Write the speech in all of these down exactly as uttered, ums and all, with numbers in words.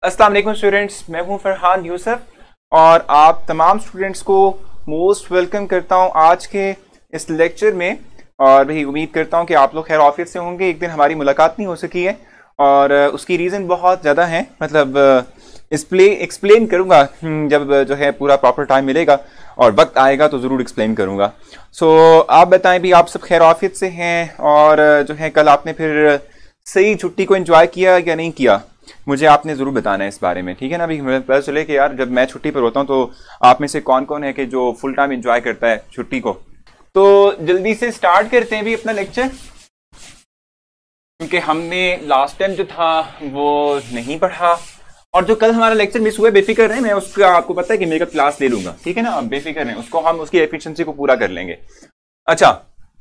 अस्सलाम वालेकुम स्टूडेंट्स, मैं हूं फरहान यूसुफ और आप तमाम स्टूडेंट्स को मोस्ट वेलकम करता हूं आज के इस लेक्चर में। और भाई उम्मीद करता हूं कि आप लोग खैर ऑफिस से होंगे। एक दिन हमारी मुलाकात नहीं हो सकी है और उसकी रीज़न बहुत ज़्यादा है, मतलब एक्सप्ले एक्सप्लेन करूँगा जब जो है पूरा प्रॉपर टाइम मिलेगा और वक्त आएगा तो ज़रूर एक्सप्लेन करूँगा। सो so, आप बताएं भी आप सब खैर ऑफिस से हैं और जो है कल आपने फिर सही छुट्टी को एंजॉय किया या नहीं किया, मुझे आपने ज़रूर बताना है इस बारे में, ठीक है ना। अभी मुझे पता चले कि यार जब मैं छुट्टी पर होता हूँ तो आप में से कौन कौन है कि जो फुल टाइम एंजॉय करता है छुट्टी को। तो जल्दी से स्टार्ट करते हैं भी अपना लेक्चर, क्योंकि हमने लास्ट टाइम जो था वो नहीं पढ़ा और जो कल हमारा लेक्चर मिस हुआ बेफिक्र है, मैं उसका आपको पता है कि मेरा क्लास ले लूंगा, ठीक है ना। अब बेफिक्र है, उसको हम उसकी एफिशिएंसी को पूरा कर लेंगे। अच्छा,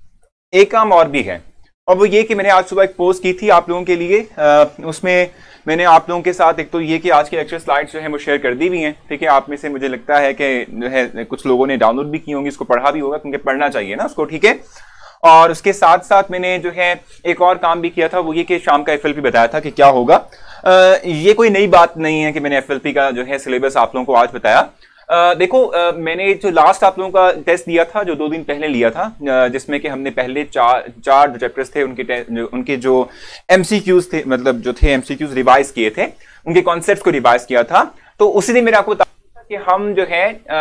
एक काम और भी है और वो ये कि मैंने आज सुबह एक पोस्ट की थी आप लोगों के लिए। आ, उसमें मैंने आप लोगों के साथ एक तो ये कि आज की लेक्चर स्लाइड्स जो है वो शेयर कर दी हुई हैं, ठीक है। आप में से मुझे लगता है कि जो है कुछ लोगों ने डाउनलोड भी की होंगी, इसको पढ़ा भी होगा क्योंकि पढ़ना चाहिए ना उसको, ठीक है। और उसके साथ साथ मैंने जो है एक और काम भी किया था, वो ये कि शाम का एफ एल पी बताया था कि क्या होगा। आ, ये कोई नई बात नहीं है कि मैंने एफ एल पी का जो है सिलेबस आप लोगों को आज बताया। Uh, देखो uh, मैंने जो लास्ट आप लोगों का टेस्ट दिया था, जो दो दिन पहले लिया था, uh, जिसमें कि हमने पहले चार चार जो चैप्टर्स थे उनके जो, उनके जो एमसीक्यूज थे, मतलब जो थे एमसीक्यूज रिवाइज किए थे, उनके कॉन्सेप्ट्स को रिवाइज किया था। तो उसी दिन मैंने आपको बताया कि हम जो है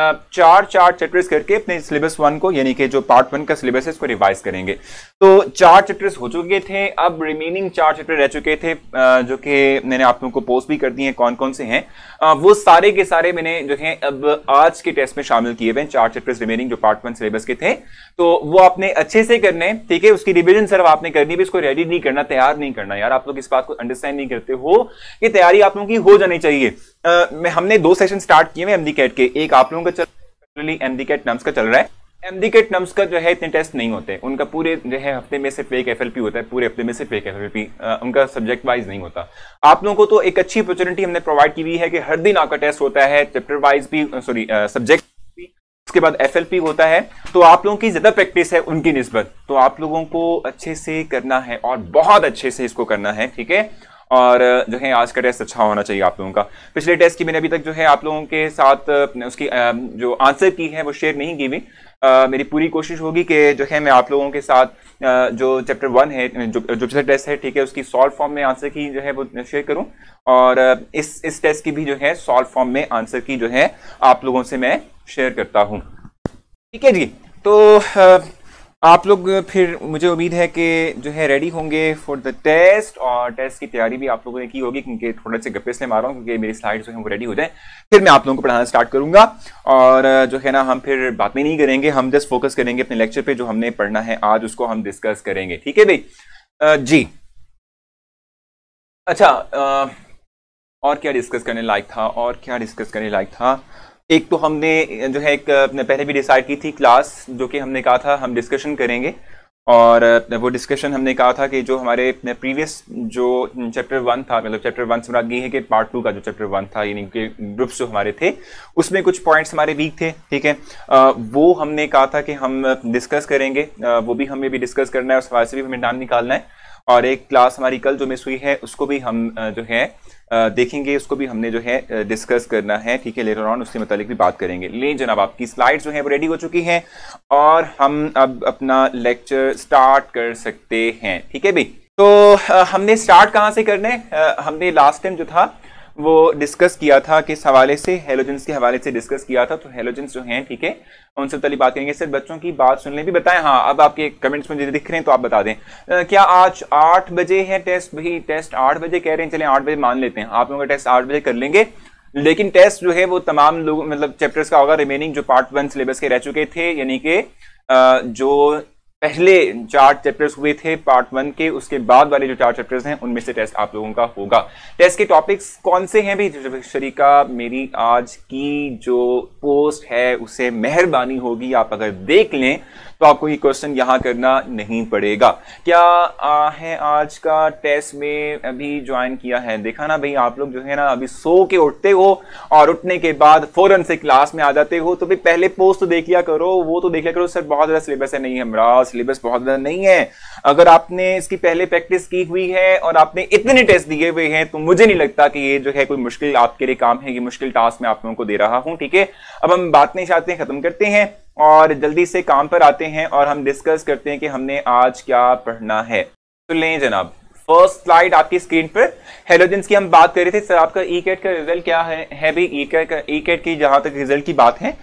चार चार चैप्टर्स करके अपने सिलेबस वन को, यानी कि जो पार्ट वन का सिलेबस है, इसको रिवाइज करेंगे। तो चार चैप्टर्स हो चुके थे, अब रिमेनिंग चार चैप्टर रह चुके थे जो कि मैंने आप लोगों को पोस्ट भी कर दिए हैं कौन कौन से हैं। वो सारे के सारे मैंने जो है अब आज के टेस्ट में शामिल किए हुए, चार चैप्टर्स रिमेनिंग जो पार्ट वन सिलेबस के थे। तो वो आपने अच्छे से करने, ठीक है। उसकी रिविजन सिर्फ आपने करनी है, इसको रेडी नहीं करना, तैयार नहीं करना। यार आप लोग इस बात को अंडरस्टैंड नहीं करते हो कि तैयारी आप लोगों की हो जानी चाहिए। Uh, मैं हमने दो सेशन स्टार्ट किए हैं एमडीकेट के, एक आप लोगों का चल रहा है, एमडीकेट नम्स का चल रहा है। एमडीकेट नम्स का जो है इतने टेस्ट नहीं होते, उनका पूरे जो है हफ्ते में सिर्फ एक एफएलपी होता है, पूरे हफ्ते में सिर्फ एक एफएलपी, उनका सब्जेक्ट वाइज नहीं होता। आप लोगों को तो एक अच्छी अपॉर्चुनिटी हमने प्रोवाइड की हुई है कि हर दिन आपका टेस्ट होता है, चैप्टर वाइज भी, सॉरी सब्जेक्ट भी, उसके बाद एफएलपी होता है। तो आप लोगों की ज्यादा प्रैक्टिस है उनकी निस्बत, तो आप लोगों को अच्छे से करना है और बहुत अच्छे से इसको करना है, ठीक है। और जो है आज का टेस्ट अच्छा होना चाहिए आप लोगों का। पिछले टेस्ट की मैंने अभी तक जो है आप लोगों के साथ उसकी जो आंसर की है वो शेयर नहीं की हुई। मेरी पूरी कोशिश होगी कि जो है मैं आप लोगों के साथ जो चैप्टर वन है, जो जो पिछला टेस्ट है, ठीक है, उसकी सॉल्व फॉर्म में आंसर की जो है वो शेयर करूं और इस इस टेस्ट की भी जो है सॉल्व फॉर्म में आंसर की जो है आप लोगों से मैं शेयर करता हूं, ठीक है जी। तो आप लोग फिर मुझे उम्मीद है कि जो है रेडी होंगे फॉर द टेस्ट, और टेस्ट की तैयारी भी आप लोगों ने की होगी, क्योंकि थोड़े से गप्पे से मार रहा हूँ क्योंकि मेरी स्लाइड्स जो है वो रेडी हो जाए, फिर मैं आप लोगों को पढ़ाना स्टार्ट करूंगा। और जो है ना हम फिर बात में नहीं करेंगे, हम जस्ट फोकस करेंगे अपने लेक्चर पे, जो हमने पढ़ना है आज उसको हम डिस्कस करेंगे, ठीक है भाई जी। अच्छा, आ, और क्या डिस्कस करने लायक था, और क्या डिस्कस करने लायक था। एक तो हमने जो है एक पहले भी डिसाइड की थी क्लास, जो कि हमने कहा था हम डिस्कशन करेंगे, और वो डिस्कशन हमने कहा था कि जो हमारे प्रीवियस जो चैप्टर वन था, मतलब चैप्टर वन से बात ये है कि पार्ट टू का जो चैप्टर वन था, यानी कि ग्रुप्स जो हमारे थे उसमें कुछ पॉइंट्स हमारे वीक थे, ठीक है। वो हमने कहा था कि हम डिस्कस करेंगे, वो भी हमें भी डिस्कस करना है, उस हवाले से भी हमें नाम निकालना है। और एक क्लास हमारी कल जो मिस हुई है उसको भी हम जो है देखेंगे, उसको भी हमने जो है डिस्कस करना है, ठीक है। लेटर ऑन उसके मतलब भी बात करेंगे। ले जनाब, आपकी स्लाइड्स जो है वो रेडी हो चुकी हैं और हम अब अपना लेक्चर स्टार्ट कर सकते हैं, ठीक है भाई। तो हमने स्टार्ट कहाँ से करना है, हमने लास्ट टाइम जो था वो डिस्कस किया था किस हवाले से, हेलोजेंस के हवाले से डिस्कस किया था। तो हेलोजेंस जो हैं, ठीक है, उनसे पहले बात करेंगे। सिर्फ बच्चों की बात सुन लें भी, बताएं। हाँ, अब आपके कमेंट्स में दिख रहे हैं तो आप बता दें, आ, क्या आज आठ बजे है टेस्ट? भाई टेस्ट आठ बजे कह रहे हैं, चलें आठ बजे मान लेते हैं, आप लोगों का टेस्ट आठ बजे कर लेंगे। लेकिन टेस्ट जो है वो तमाम लोग, मतलब चैप्टर्स का होगा, रिमेनिंग जो पार्ट वन सिलेबस के रह चुके थे, यानी कि जो पहले चार चैप्टर्स हुए थे पार्ट वन के, उसके बाद वाले जो चार चैप्टर्स हैं उनमें से टेस्ट आप लोगों का होगा। टेस्ट के टॉपिक्स कौन से हैं भी शरीका, मेरी आज की जो पोस्ट है उसे मेहरबानी होगी आप अगर देख लें तो आपको ये क्वेश्चन यहाँ करना नहीं पड़ेगा। क्या आ, है आज का टेस्ट में अभी ज्वाइन किया है? देखा ना भाई, आप लोग जो है ना अभी सो के उठते हो और उठने के बाद फौरन से क्लास में आ जाते हो, तो भाई पहले पोस्ट तो देख लिया करो, वो तो देख लिया करो। सर बहुत ज्यादा सिलेबस है, नहीं हमारा सिलेबस बहुत ज्यादा नहीं है। अगर आपने इसकी पहले प्रैक्टिस की हुई है और आपने इतने टेस्ट दिए हुए हैं तो मुझे नहीं लगता कि ये जो है कोई मुश्किल आपके लिए काम है। ये मुश्किल टास्क मैं आप लोगों को दे रहा हूं, ठीक है। अब हम बात नहीं चाहते, खत्म करते हैं और जल्दी से काम पर आते हैं और हम डिस्कस करते हैं कि हमने आज क्या पढ़ना है। तो लें जनाब, फर्स्ट स्लाइड आपकी स्क्रीन पर हेलोजेंस की हम बात कर रहे थे। सर आपका ई कैट का रिजल्ट क्या है? है भी ई कैट का, ई कैट की जहां तक रिजल्ट की बात है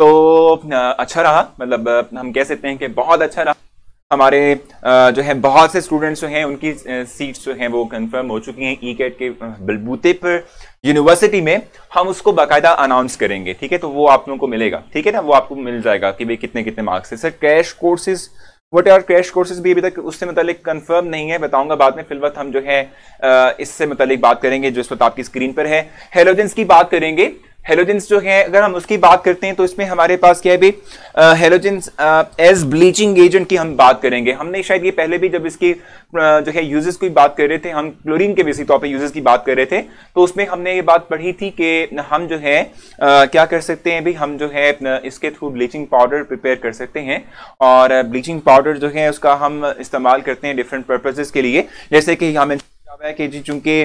तो अच्छा रहा, मतलब हम कह सकते हैं कि बहुत अच्छा रहा। हमारे जो है बहुत से स्टूडेंट्स जो हैं उनकी सीट्स जो हैं वो कंफर्म हो चुकी हैं ई कैट के बलबूते पर। यूनिवर्सिटी में हम उसको बाकायदा अनाउंस करेंगे, ठीक है, तो वो आप लोगों को मिलेगा, ठीक है ना, वो आपको मिल जाएगा कि भाई कितने कितने मार्क्स है। Sir crash courses, what are crash courses भी अभी तक उससे मतलब कंफर्म नहीं है, बताऊंगा बाद में। फिलवक्त हम जो है इससे मतलब बात करेंगे जो इस वक्त आपकी स्क्रीन पर है। हेलोजेंस की बात करेंगे। हेलोजेंस जो है अगर हम उसकी बात करते हैं तो इसमें हमारे पास क्या है भी, हेलोजेंस एज ब्लीचिंग एजेंट की हम बात करेंगे। हमने शायद ये पहले भी जब इसकी uh, जो है यूजेस की बात कर रहे थे, हम क्लोरीन के बेसिक तौर पे यूजेस की बात कर रहे थे, तो उसमें हमने ये बात पढ़ी थी कि हम जो है uh, क्या कर सकते हैं भी, हम जो है इसके थ्रू ब्लीचिंग पाउडर प्रिपेयर कर सकते हैं। और ब्लीचिंग पाउडर जो है उसका हम इस्तेमाल करते हैं डिफरेंट पर्पजेस के लिए, जैसे कि हमें कि चूंकि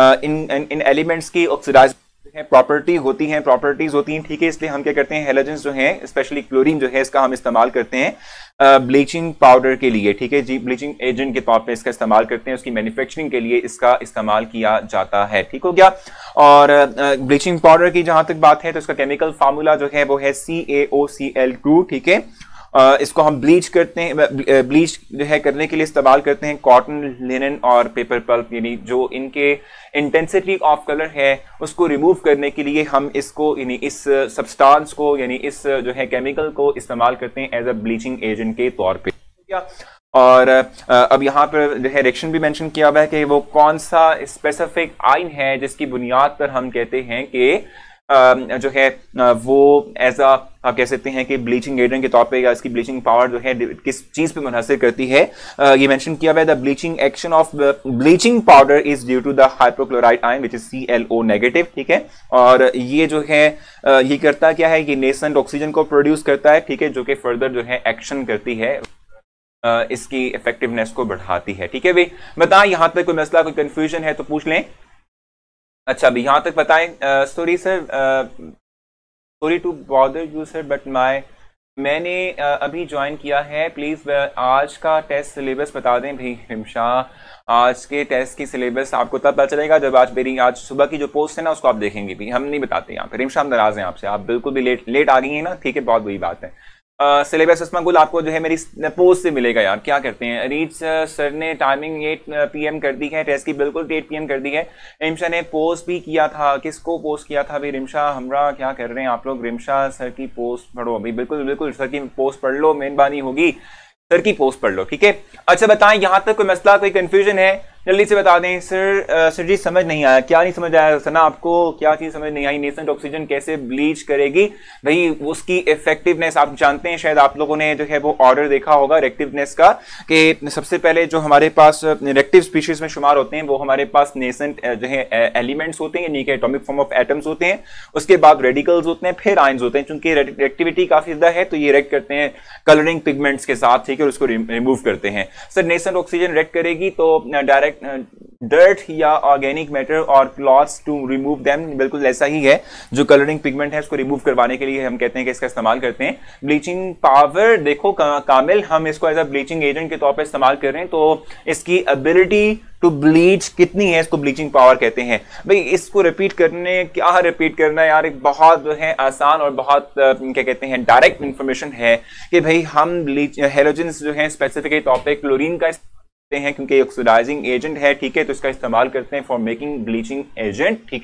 इन इन एलिमेंट्स की ऑक्सीडाइज प्रॉपर्टी होती हैं प्रॉपर्टीज होती हैं ठीक है, इसलिए हम क्या करते हैं, हेलोजेंस जो हैं स्पेशली क्लोरीन जो है इसका हम इस्तेमाल करते हैं ब्लीचिंग पाउडर के लिए, ठीक है जी, ब्लीचिंग एजेंट के तौर पे इसका इस्तेमाल करते हैं, उसकी मैन्युफैक्चरिंग के लिए इसका इस्तेमाल किया जाता है, ठीक हो गया। और ब्लीचिंग पाउडर की जहां तक बात है तो इसका केमिकल फार्मूला जो है वो है सी ए ओ सी एल टू, ठीक है। Uh, इसको हम ब्लीच करते हैं, ब्लीच जो है करने के लिए इस्तेमाल करते हैं कॉटन, लिनन और पेपर पल्प, यानी जो इनके इंटेंसिटी ऑफ कलर है उसको रिमूव करने के लिए हम इसको यानी इस सब्सटेंस को यानी इस जो है केमिकल को इस्तेमाल करते हैं एज अ ब्लीचिंग एजेंट के तौर पे। और अब यहाँ पर जो है रिएक्शन भी मेंशन किया हुआ है कि वो कौन सा स्पेसिफिक आइन है जिसकी बुनियाद पर हम कहते हैं कि जो है वो एज अ आप कह सकते हैं कि ब्लीचिंग एजेंट के तौर पे या इसकी ब्लीचिंग पावर जो है किस चीज पे मुनहसर करती है। ये मेंशन किया हुआ है, the bleaching action of bleaching powder is due to the hypochloride ion which is C L O negative, ठीक है। और ये जो है ये करता क्या है, ये नेसेंट ऑक्सीजन को प्रोड्यूस करता है, ठीक है, जो कि फर्दर जो है एक्शन करती है, इसकी इफेक्टिवनेस को बढ़ाती है, ठीक है भाई। बताएं यहां तक कोई मसला, कोई कंफ्यूजन है तो पूछ लें। अच्छा अभी यहां तक बताएं। Sorry sir, sorry to bother you sir, but my मैंने uh, अभी ज्वाइन किया है, प्लीज आज का टेस्ट सिलेबस बता दें भाई रिमशा। आज के टेस्ट की सिलेबस आपको तब पता चलेगा जब आज मेरी आज सुबह की जो पोस्ट है ना उसको आप देखेंगे भी, हम नहीं बताते यहाँ पे। रिमशा हम नाराज हैं आपसे, आप बिल्कुल भी लेट लेट आ गई हैं ना, ठीक है, बहुत बुरी बात है। सिलेबस uh, इसमागुल आपको जो है मेरी पोस्ट से मिलेगा यार, क्या करते हैं। रीच सर ने टाइमिंग एट पी एम कर दी है, टेस्ट की बिल्कुल एट पी एम कर दी है। रिमशा ने पोस्ट भी किया था, किसको पोस्ट किया था भाई रिमशा, हमरा क्या कर रहे हैं आप लोग। रिमशा सर की पोस्ट पढ़ो अभी, बिल्कुल बिल्कुल सर की पोस्ट पढ़ लो, मेहरबानी होगी, सर की पोस्ट पढ़ लो, ठीक है। अच्छा बताएं यहां तक कोई मसला, कोई कंफ्यूजन है, जल्दी से बता दें। सर आ, सर जी समझ नहीं आया, क्या नहीं समझ आया सना आपको, क्या चीज समझ नहीं आई? नेसेंट ऑक्सीजन कैसे ब्लीच करेगी भाई, उसकी इफेक्टिवनेस आप जानते हैं, शायद आप लोगों ने जो है वो ऑर्डर देखा होगा रेक्टिवनेस का, कि सबसे पहले जो हमारे पास रेक्टिव स्पीशीज में शुमार होते हैं वो हमारे पास नेसेंट जो है एलिमेंट्स होते हैं, यानी कि एटॉमिक फॉर्म ऑफ एटम्स होते हैं, उसके बाद रेडिकल्स होते हैं, फिर आयंस होते हैं। चूंकि रेक्टिविटी काफी ज्यादा है तो ये रेक्ट करते हैं कलरिंग पिगमेंट्स के साथ, ठीक है, उसको रिमूव करते हैं। सर नेसेंट ऑक्सीजन रेक्ट करेगी तो डायरेक्ट डर्ट या ऑर्गेनिक मैटर और क्लॉथ्स टू रिमूव देम, बिल्कुल ऐसा ही है, जो कलरिंग पिगमेंट है उसको रिमूव करवाने के लिए हम कहते हैं कि इसका इस्तेमाल करते हैं। ब्लीचिंग पावर देखो का, कामिल हम इसको एज अ ब्लीचिंग एजेंट के तौर पर इस्तेमाल कर रहे हैं, तो इसकी एबिलिटी टू ब्लीच कितनी है, इसको ब्लीचिंग पावर कहते हैं भाई। इसको रिपीट करने क्या रिपीट करना है यार, एक बहुत जो है आसान और बहुत क्या कहते हैं डायरेक्ट इंफॉर्मेशन है कि भाई हम ब्लीच हेलोजेंस जो है स्पेसिफिक तौर पर क्लोरीन का हैं क्योंकि ऑक्सीडाइजिंग एजेंट है, ठीक है, तो इसका इस्तेमाल करते हैं फॉर मेकिंग ब्लीचिंग एजेंट, ठीक है।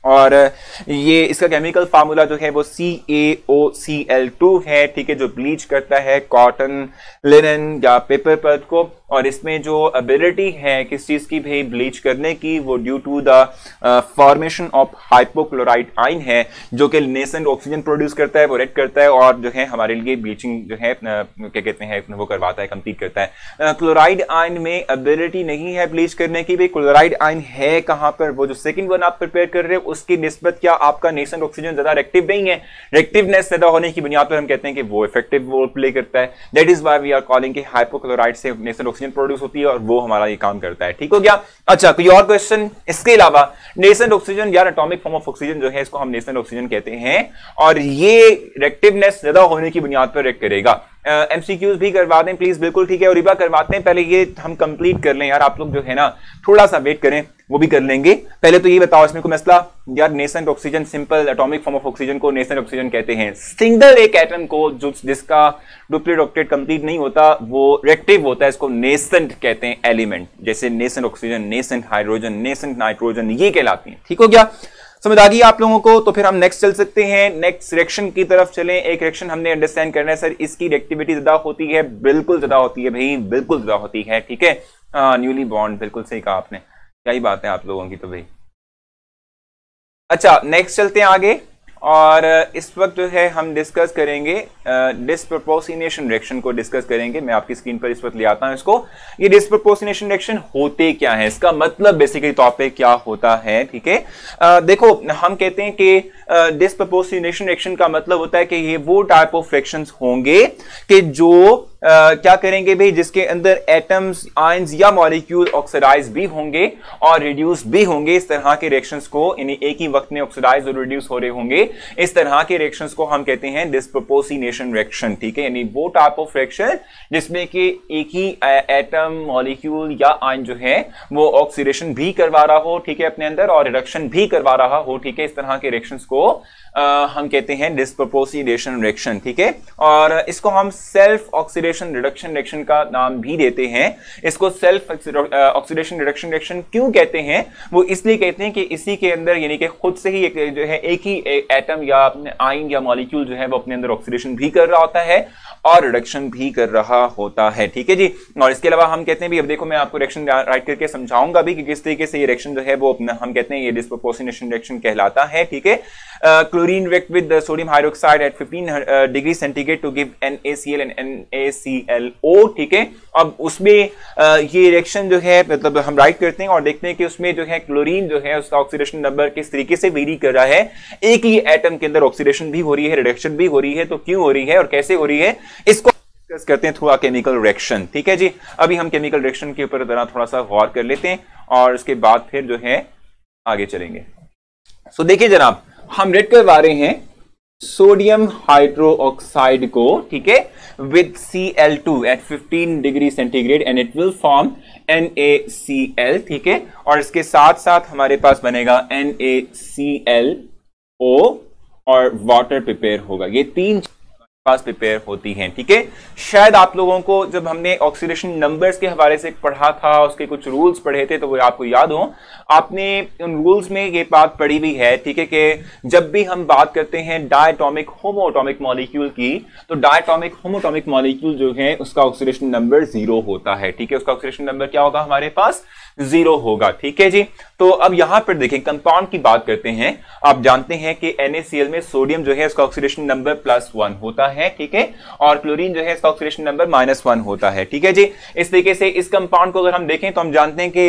और ये इसका केमिकल फार्मूला जो है वो सी ए ओ सी एल टू है, ठीक है, जो ब्लीच करता है कॉटन, लिनन या पेपर पल्प को। और इसमें जो एबिलिटी है किस चीज की भाई ब्लीच करने की, वो due to the formation of hypochloride ion है, जो कि नेसेंट ऑक्सीजन प्रोड्यूस करता है, वो रेड करता है और जो है हमारे लिए ब्लीचिंग जो है क्या कहते हैं वो करवाता है, कंप्लीट करता है। क्लोराइड आयन में एबिलिटी नहीं है ब्लीच करने की। भाई क्लोराइड आयन है कहां पर, वो जो सेकंड वन आप प्रिपेयर कर रहे हो उसकी निस्बत क्या आपका नेसेंट ऑक्सीजन ज्यादा रेक्टिव नहीं है। रेक्टिवनेस ज्यादा होने की बुनियाद पर हम कहते हैं कि वो इफेक्टिव रोल प्ले करता है। That is why we are calling कि हाइपोक्लोराइड से नेसेंट ऑक्सीजन प्रोड्यूस होती है और वो हमारा ये काम करता है। ठीक हो गया। अच्छा, कोई और क्वेश्चन इसके अलावा? नेसेंट ऑक्सीजन यार एटॉमिक फॉर्म ऑफ ऑक्सीजन जो है इसको हम नेसेंट ऑक्सीजन कहते हैं और ये रेक्टिवनेस ज्यादा होने की बुनियाद पर रेक्ट करेगा। एमसीक्यूज uh, भी करवा दें प्लीज। बिल्कुल ठीक है, और रिबा करवाते हैं। पहले ये हम कंप्लीट कर लें यार, आप लोग जो है ना थोड़ा सा वेट करें, वो भी कर लेंगे। पहले तो ये बताओ इसमें कोई मसला? यार nascent oxygen simple atomic form of oxygen को नेसेंट ऑक्सीजन कहते हैं। सिंगल एक एटम को जो जिसका डुप्लीकेट ऑक्टेट कंप्लीट नहीं होता वो रेक्टिव होता है, इसको नेसेंट कहते हैं एलिमेंट। जैसे nascent oxygen, nascent hydrogen, nascent nitrogen, ये कहलाती हैं। ठीक हो गया, समझ आ गई आप लोगों को? तो फिर हम नेक्स्ट चल सकते हैं, नेक्स्ट रिएक्शन की तरफ चलें। एक रिएक्शन हमने अंडरस्टैंड करना है सर, इसकी रिएक्टिविटी ज्यादा होती है, बिल्कुल ज्यादा होती है भाई, बिल्कुल ज्यादा होती है। ठीक है, न्यूली बॉन्ड, बिल्कुल सही कहा आपने, क्या ही बात है आप लोगों की तो भाई। अच्छा, नेक्स्ट चलते हैं आगे और इस वक्त जो है हम डिस्कस करेंगे डिस्प्रपोर्शनेशन रिएक्शन को डिस्कस करेंगे। मैं आपकी स्क्रीन पर इस वक्त ले आता हूं इसको। ये डिस्प्रपोर्शनेशन रिएक्शन होते क्या है, इसका मतलब बेसिकली तौर पे क्या होता है। ठीक है, देखो हम कहते हैं कि डिस्प्रपोर्शनेशन रिएक्शन का मतलब होता है कि ये वो टाइप ऑफ रिएक्शंस होंगे कि जो Uh, क्या करेंगे भाई, जिसके अंदर एटम्स, आयंस या मॉलिक्यूल ऑक्सीडाइज भी होंगे और रिड्यूस भी होंगे। इस तरह के रिएक्शंस को, यानी एक ही वक्त में ऑक्सीडाइज और रिड्यूस हो रहे होंगे, इस तरह के रिएक्शंस को हम कहते हैं डिस्प्रपोर्शनेशन रिएक्शन। ठीक है, यानी वो टाइप ऑफ रिएक्शन जिसमें कि एक ही एटम, मॉलिक्यूल या आयन जो है वो ऑक्सीडेशन भी करवा रहा हो, ठीक है, अपने अंदर, और रिडक्शन भी करवा रहा हो। ठीक है, इस तरह के रिएक्शंस को Uh, हम कहते हैं डिस्प्रपोर्शनेशन रिएक्शन। ठीक है, और इसको हम सेल्फ ऑक्सीडेशन रिडक्शन रिएक्शन का नाम भी देते हैं। इसको सेल्फ ऑक्सीडेशन रिडक्शन रिएक्शन क्यों कहते हैं? वो इसलिए कहते हैं कि इसी के अंदर, यानी कि खुद से ही एक जो है एक ही एटम या आयन या मॉलिक्यूल जो है वो अपने अंदर ऑक्सीडेशन भी कर रहा होता है और रिडक्शन भी कर रहा होता है। ठीक है जी, और इसके अलावा हम कहते हैं भी, अब देखो मैं आपको रिएक्शन राइट करके समझाऊंगा भी कि किस तरीके से ये रिएक्शन जो है वो हम कहते हैं ये डिस्प्रपोर्शनेशन रिएक्शन कहलाता है। ठीक है, chlorine react with the sodium hydroxide at fifteen uh, degree centigrade to give NaCl and NaClO। ठीक है, अब उसमें uh, ये रिएक्शन जो है मतलब हम राइट करते हैं और देखते हैं कि उसमें जो है क्लोरीन जो है उसका ऑक्सीडेशन नंबर किस तरीके से वेरी कर रहा है। एक ही एटम के अंदर ऑक्सीडेशन भी हो रही है, रिडक्शन भी हो रही है, तो क्यों हो रही है और कैसे हो रही है इसको डिस्कस करते हैं थ्रू अ केमिकल रिएक्शन। ठीक है जी, अभी हम केमिकल रिएक्शन के ऊपर जरा थोड़ा सा गौर कर लेते हैं और उसके बाद फिर जो है आगे चलेंगे। सो so, देखिए जनाब, हम रेड करवा रहे हैं सोडियम हाइड्रोक्साइड को, ठीक है, with C L two at fifteen degree centigrade and it will form N A C L. ठीक है, और इसके साथ साथ हमारे पास बनेगा एन ए सी एल ओ और वाटर प्रिपेयर होगा। ये तीन पास प्रिपेयर होती हैं। ठीक है, शायद आप लोगों को जब हमने ऑक्सीडेशन नंबर्स के हवाले से पढ़ा था, उसके कुछ रूल्स पढ़े थे, तो वो आपको याद हो, आपने उन रूल्स में ये बात पढ़ी भी है। ठीक है, कि जब भी हम बात करते हैं डायटोमिक होमोएटॉमिक मॉलिक्यूल की, तो डायटोमिक होमोएटॉमिक मॉलिक्यूल जो है उसका ऑक्सीडेशन नंबर जीरो होता है। ठीक है, उसका ऑक्सीडेशन नंबर क्या होगा हमारे पास? जीरो होगा। ठीक है जी, तो अब यहां पर देखें कंपाउंड की बात करते हैं। आप जानते हैं कि NaCl में सोडियम जो है उसका ऑक्सीडेशन नंबर प्लस वन होता है। ठीक है, और क्लोरीन जो है इसका ऑक्सीडेशन नंबर माइनस वन होता है। ठीक है जी, इस तरीके से इस कंपाउंड को अगर हम देखें तो हम जानते हैं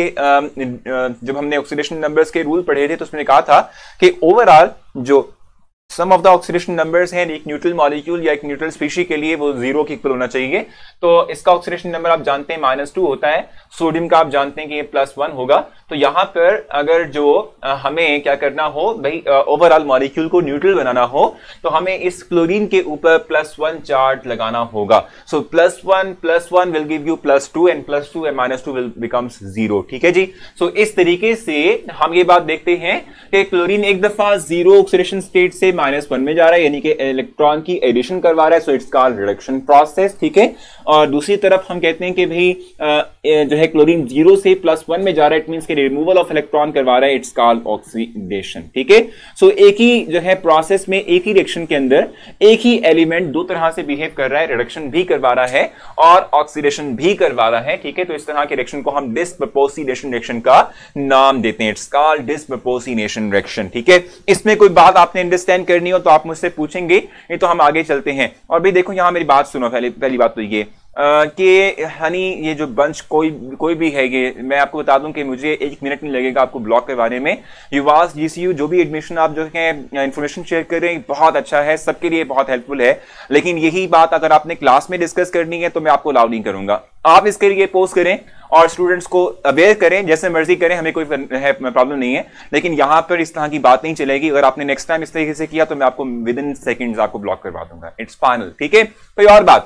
कि जब हमने ऑक्सीडेशन नंबर्स के रूल पढ़े थे तो उसमें कहा था कि ओवरऑल जो sum of the oxidation numbers हैं एक न्यूट्रल मॉलिक्यूल या एक न्यूट्रल स्पीशी के लिए वो जीरो के इक्वल होना चाहिए। तो इसका ऑक्सीडेशन नंबर आप जानते हैं माइनस टू होता है, सोडियम का आप जानते हैं कि ये प्लस वन होगा। तो यहां पर अगर जो आ, हमें क्या करना हो भाई, ओवरऑल मॉलिक्यूल को न्यूट्रल बनाना हो तो हमें इस क्लोरीन के ऊपर प्लस वन चार्ज लगाना होगा। So plus one plus one will give you plus two and plus two and minus two will becomes zero. ठीक है जी, सो so, इस तरीके से हम ये बात देखते हैं कि क्लोरीन एक दफा जीरो ऑक्सीडेशन स्टेट से माइनस वन में जा रहा है, यानी कि इलेक्ट्रॉन की एडिशन करवा रहा है, so it's called reduction process, ठीक है। और दूसरी तरफ हम कहते हैं कि भाई जो है क्लोरीन जीरो से प्लस वन में जा रहा है, इट मींस कि रिमूवल ऑफ इलेक्ट्रॉन करवा रहा है, इट्स कॉल्ड ऑक्सीडेशन, ठीक है। सो एक ही जो है प्रोसेस में, एक ही रिएक्शन के अंदर एक ही एलिमेंट दो तरह से बिहेव कर रहा है, रिडक्शन भी करवा रहा है और ऑक्सीडेशन भी करवा रहा है, ठीक है। तो इस तरह के रिएक्शन को हम डिस्प्रपोर्शनेशन रिएक्शन का नाम देते हैं, इट्स कॉल्ड डिस्प्रपोर्शनेशन रिएक्शन, ठीक है। इसमें कोई बात आपने अंडरस्टैंड करनी हो तो आप मुझसे पूछेंगे, नहीं तो हम आगे चलते हैं। और भाई देखो यहां मेरी बात सुनो, पहले पहली बात तो ये कि हनी ये जो बंच कोई कोई भी है, ये मैं आपको बता दूं कि मुझे एक मिनट नहीं लगेगा आपको ब्लॉक करवाने में। युवास जीसीयू जो भी एडमिशन आप जो है इंफॉर्मेशन शेयर कर रहे हैं बहुत अच्छा है, सबके लिए बहुत हेल्पफुल है, लेकिन यही बात अगर आपने क्लास में डिस्कस करनी है तो मैं आपको अलाउ नहीं करूंगा। आप इसके लिए पोस्ट करें और स्टूडेंट्स को अवेयर करें, जैसे मर्जी करें, हमें कोई प्रॉब्लम नहीं है, लेकिन यहां पर इस तरह की बात नहीं चलेगी। अगर आपने नेक्स्ट टाइम इस तरीके से किया तो मैं आपको विद इन सेकेंड्स आपको ब्लॉक करवा दूंगा, इट्स फाइनल, ठीक है। कोई और बात,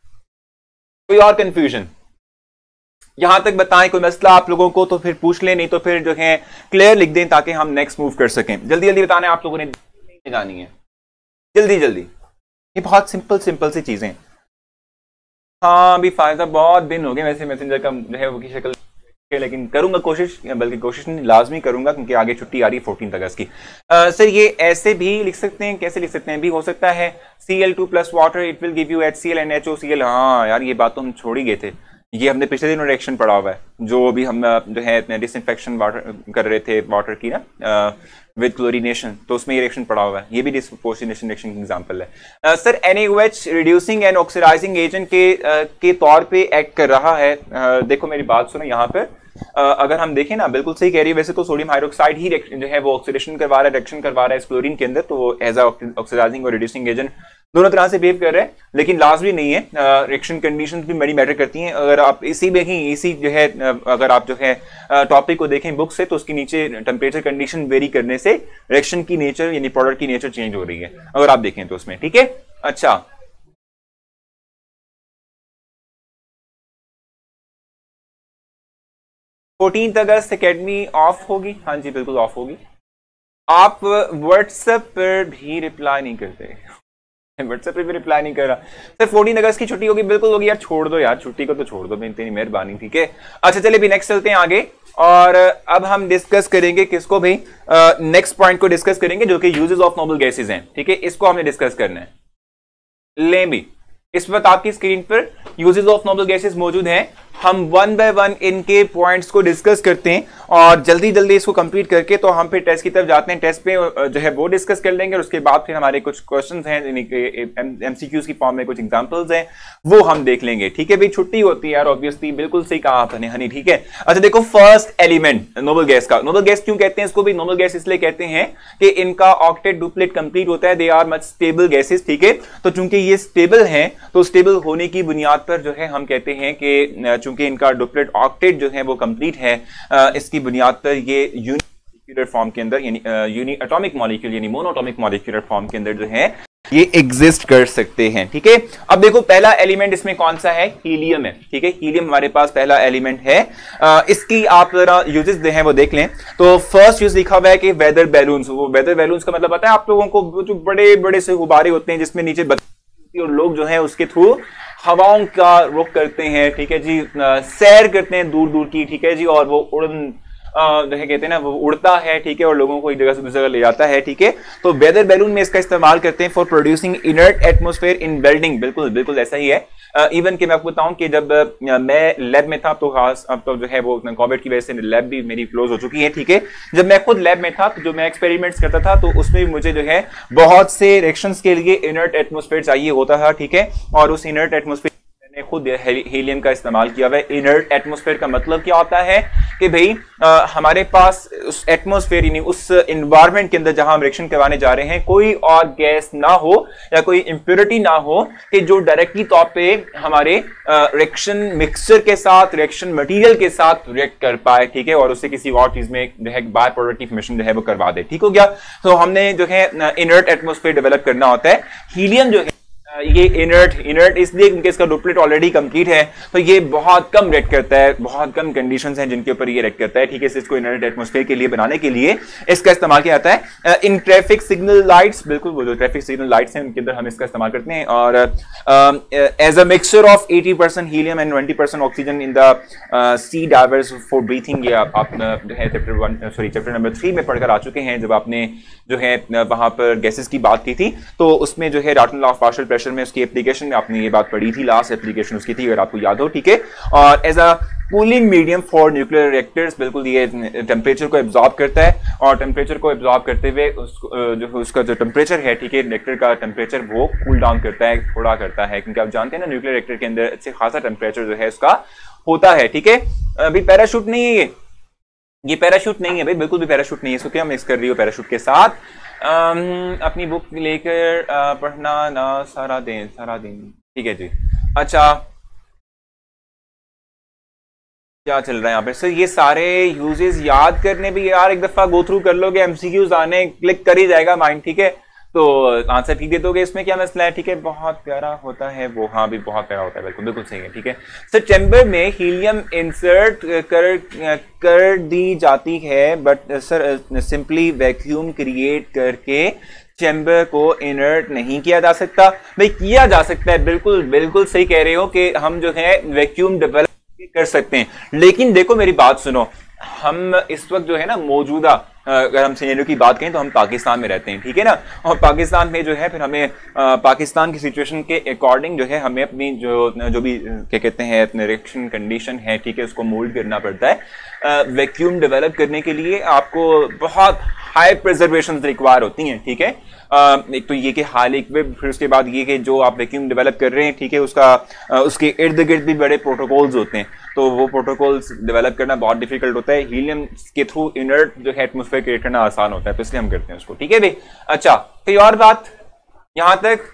कोई और कंफ्यूजन यहां तक बताएं, कोई मसला आप लोगों को तो फिर पूछ लें, नहीं तो फिर जो है क्लियर लिख दें ताकि हम नेक्स्ट मूव कर सकें। जल्दी जल्दी बताना है आप लोगों ने, नहीं जानी है, जल्दी जल्दी, ये बहुत सिंपल सिंपल सी चीजें। हाँ भी फायदा, बहुत दिन हो गए वैसे मैसेंजर का जो है वो की शक्ल, लेकिन करूंगा कोशिश, बल्कि कोशिश नहीं लाजमी करूंगा, क्योंकि आगे छुट्टी आ रही है फोर्टीन अगस्त की। आ, सर ये ऐसे भी लिख सकते हैं, कैसे लिख सकते हैं, भी हो सकता है C L two plus water it will give you H C L and H O C L. हाँ यार ये बात तो हम छोड़ ही गए थे, ये हमने पिछले दिन रिएक्शन पढ़ा हुआ है, जो भी हम जो है डिसइंफेक्शन वाटर कर रहे थे वाटर की ना विद क्लोरीनेशन, तो उसमें ये रिएक्शन पढ़ा हुआ है, ये भी डिसप्रोपोर्शनेशन रिएक्शन की एग्जांपल है। Sir N A O H reducing and oxidising agent के uh, के तौर पे एक्ट कर रहा है। uh, देखो मेरी बात सुनो, यहाँ पर uh, अगर हम देखें ना, बिल्कुल सही कह रही है, वैसे तो सोडियम हाइड्रोक्साइड ही जो है वो ऑक्सीडेशन करवा रहा है, रिएक्शन करवा रहा है इस क्लोरीन के अंदर, तो एज ऑक्सीडाइजिंग और रिड्यूसिंग एजेंट दोनों तरह से बिहेव कर रहे हैं, लेकिन लाजमी नहीं है, रिएक्शन कंडीशंस भी बड़ी मैटर करती हैं। अगर आप इसी में ही इसी जो है अगर आप जो है टॉपिक को देखें बुक से, तो उसके नीचे टेम्परेचर कंडीशन वेरी करने से रिएक्शन की नेचर यानी प्रोडक्ट की नेचर चेंज हो रही है, अगर आप देखें तो उसमें, ठीक है। अच्छा फोर्टीन अगस्त एकेडमी ऑफ होगी, हाँ जी बिल्कुल ऑफ होगी। आप व्हाट्सएप पर भी रिप्लाई नहीं करते, व्हाट्सएप पे भी रिप्लाई नहीं कर रहा। सर फोर्टीन अगस्त की छुट्टी होगी, बिल्कुल होगी यार, छोड़ दो यार छुट्टी को, तो छोड़ दो, इतनी मेहरबानी, ठीक है। अच्छा चलिए भी नेक्स्ट चलते हैं आगे, और अब हम डिस्कस करेंगे किसको भाई, नेक्स्ट पॉइंट को डिस्कस करेंगे जो कि यूजेस ऑफ नोबल गैसेज हैं, ठीक है, इसको हमने डिस्कस करना है। ले भी इस वक्त आपकी स्क्रीन पर यूजेस ऑफ नोबल गैसेज मौजूद हैं, हम वन बाय वन इनके पॉइंट्स को डिस्कस करते हैं और जल्दी जल्दी इसको कंप्लीट करके तो हम फिर टेस्ट की तरफ जाते हैं। टेस्ट पे जो है वो डिस्कस कर लेंगे और उसके बाद फिर हमारे कुछ क्वेश्चंस हैं, एमसीक्यूज की फॉर्म में कुछ एग्जांपल्स हैं, वो हम देख लेंगे, ठीक है। भाई छुट्टी होती है यार ऑब्वियसली, बिल्कुल सही कहा आपने हनी, ठीक है। अच्छा देखो फर्स्ट एलिमेंट नोबल गैस का, नोबल गैस क्यों कहते हैं इसको भी, नोबल गैस इसलिए कहते हैं कि इनका ऑक्टेट डुप्लेट कंप्लीट होता है, they are much stable gases, ठीक है। तो चूंकि ये स्टेबल हैं तो स्टेबल होने की बुनियाद पर जो है हम कहते हैं कि चूंकि इनका डुप्लेट ऑक्टेट जो है वो कंप्लीट है, इसकी बुनियाद पर ये यूनिट फॉर्म के अंदर यानी यूनि एटॉमिक मॉलिक्यूल यानी मोनोटॉमिक मॉलिक्यूलर फॉर्म के अंदर जो है ये एग्जिस्ट कर सकते हैं, ठीक है। अब देखो पहला एलिमेंट इसमें कौन सा है, हीलियम है, ठीक है। हीलियम हमारे पास पहला एलिमेंट है, आ, इसकी आप जरा यूजेस जो हैं वो देख लें। तो फर्स्ट यूज लिखा हुआ है कि वेदर बैलून्स, वो वेदर बैलून्स का मतलब पता है आप लोगों को, जो बड़े बड़े से गुब्बारे होते हैं जिसमें नीचे और लोग जो है उसके थ्रू हवाओं का रुख करते हैं, ठीक है जी, सैर करते हैं दूर दूर की, ठीक है जी, और वो उड़न जो है कहते हैं ना वो उड़ता है, ठीक है, और लोगों को एक जगह से दूसरी जगह ले जाता है, ठीक है। तो वेदर बैलून में इसका इस्तेमाल करते हैं for producing inert atmosphere in building, बिल्कुल बिल्कुल ऐसा ही है। इवन uh, कि मैं आपको बताऊं कि जब uh, मैं लैब में था तो खास अब तो जो है वो कोविड की वजह से लैब भी मेरी क्लोज हो चुकी है, ठीक है। जब मैं खुद लैब में था तो जो मैं एक्सपेरिमेंट्स करता था तो उसमें मुझे जो है बहुत से रिएक्शंस के लिए इनर्ट एटमॉस्फेयर चाहिए होता था, ठीक है। और उस इनर्ट एटमॉस्फेयर मैंने खुद हीलियम का इस्तेमाल किया हुआ है। इनर्ट एटमॉस्फेयर का मतलब क्या होता है कि भाई आ, हमारे पास उस एटमॉस्फेयर यानी उस एनवायरनमेंट के अंदर जहां हम रिएक्शन करवाने जा रहे हैं कोई और गैस ना हो या कोई इंप्योरिटी ना हो कि जो डायरेक्टली तौर पे हमारे रिएक्शन मिक्सचर के साथ रिएक्शन मटेरियल के साथ रिएक्ट कर पाए, ठीक है, और उससे किसी और चीज में जो है बाय प्रोडक्ट की फॉर्मेशन जो है वो करवा दे, ठीक हो गया। तो हमने जो है इनर्ट एटमॉस्फेयर डेवलप करना होता है। हीलियम जो है ये इनर्ट इनर्ट इसलिए क्योंकि इसका डुप्लेट ऑलरेडी कंप्लीट है, तो ये बहुत कम रेट करता है, बहुत कम कंडीशंस हैं जिनके ऊपर ये रेट करता है। ठीक है, इसको इनर्ट एटमॉस्फेयर के लिए बनाने के लिए इसका इस्तेमाल किया जाता है। इन ट्रैफिक सिग्नल लाइट्स, बिल्कुल वो जो ट्रैफिक सिग्नल लाइट्स हैं उनके अंदर हम इसका इस्तेमाल करते हैं। और as a mixture of eighty percent helium and twenty percent oxygen in the sea divers for breathing, ये आप, आप जो है chapter one sorry chapter number three में पढ़कर आ चुके हैं, जब आपने जो है वहां पर गैसेस की बात की थी, तो उसमें जो है Dalton law of partial pressure में उसकी एप्लीकेशन में आपने ये बात पढ़ी थी, लास्ट एप्लीकेशन उसकी थी, अगर आपको याद हो। ठीक है, और as a cooling medium for nuclear reactors, बिल्कुल ये टेम्परेचर को एब्जॉर्ब करता है, और टेम्परेचर को एब्जॉर्ब करते हुए उसको जो उसका जो टेम्परेचर है, ठीक है, रिएक्टर का टेम्परेचर वो कूल डाउन करता है, थोड़ा करता है, क्योंकि आप जानते हैं ना न्यूक्लियर रिएक्टर के अंदर अच्छे खासा टेम्परेचर जो है उसका होता है। ठीक है, अभी पैराशूट नहीं है, ये ये पैराशूट नहीं है भाई, बिल्कुल भी पैराशूट नहीं है। इसको क्या मिक्स कर रही हो पैराशूट के साथ? आम, अपनी बुक लेकर पढ़ना ना सारा दिन सारा दिन। ठीक है जी, अच्छा क्या चल रहा है यहाँ पे सर? ये सारे यूजेस याद करने भी यार एक दफा गो थ्रू कर लोगे, एमसीक्यूज आने क्लिक कर ही जाएगा माइंड। ठीक है, तो आंसर ठीक दे दोगे, इसमें क्या मसला है? ठीक है, बहुत प्यारा होता है वो, हाँ भी बहुत प्यारा होता है, बिल्कुल बिल्कुल सही है। ठीक है सर, चैम्बर में हीलियम इंसर्ट कर कर दी जाती है, but sir simply vacuum create करके चैम्बर को इनर्ट नहीं किया जा सकता? भाई किया जा सकता है, बिल्कुल बिल्कुल सही कह रहे हो कि हम जो है वैक्यूम डेवलप कर सकते हैं, लेकिन देखो मेरी बात सुनो, हम इस वक्त जो है ना मौजूदा अगर हम सिनेरियो की बात करें तो हम पाकिस्तान में रहते हैं, ठीक है ना, और पाकिस्तान में जो है फिर हमें आ, पाकिस्तान की सिचुएशन के अकॉर्डिंग जो है हमें अपनी जो जो भी क्या कहते हैं अपने रिएक्शन कंडीशन है, ठीक है, उसको मोल्ड करना पड़ता है। वैक्यूम डेवलप करने के लिए आपको बहुत हाई प्रिजर्वेशन रिक्वायर होती हैं। ठीक है, एक तो ये कि हाई लिक्विड, फिर उसके बाद ये कि जो आप वैक्यूम डेवलप कर रहे हैं, ठीक है, उसका आ, उसके इर्द गिर्द भी बड़े प्रोटोकॉल्स होते हैं, तो वो प्रोटोकॉल्स डेवलप करना बहुत डिफिकल्ट होता है। हीलियम के थ्रू इनर्ट जो है एटमॉस्फेयर क्रिएट करना आसान होता है, तो इसलिए हम करते हैं उसको। ठीक है भाई, अच्छा कोई और बात यहां तक?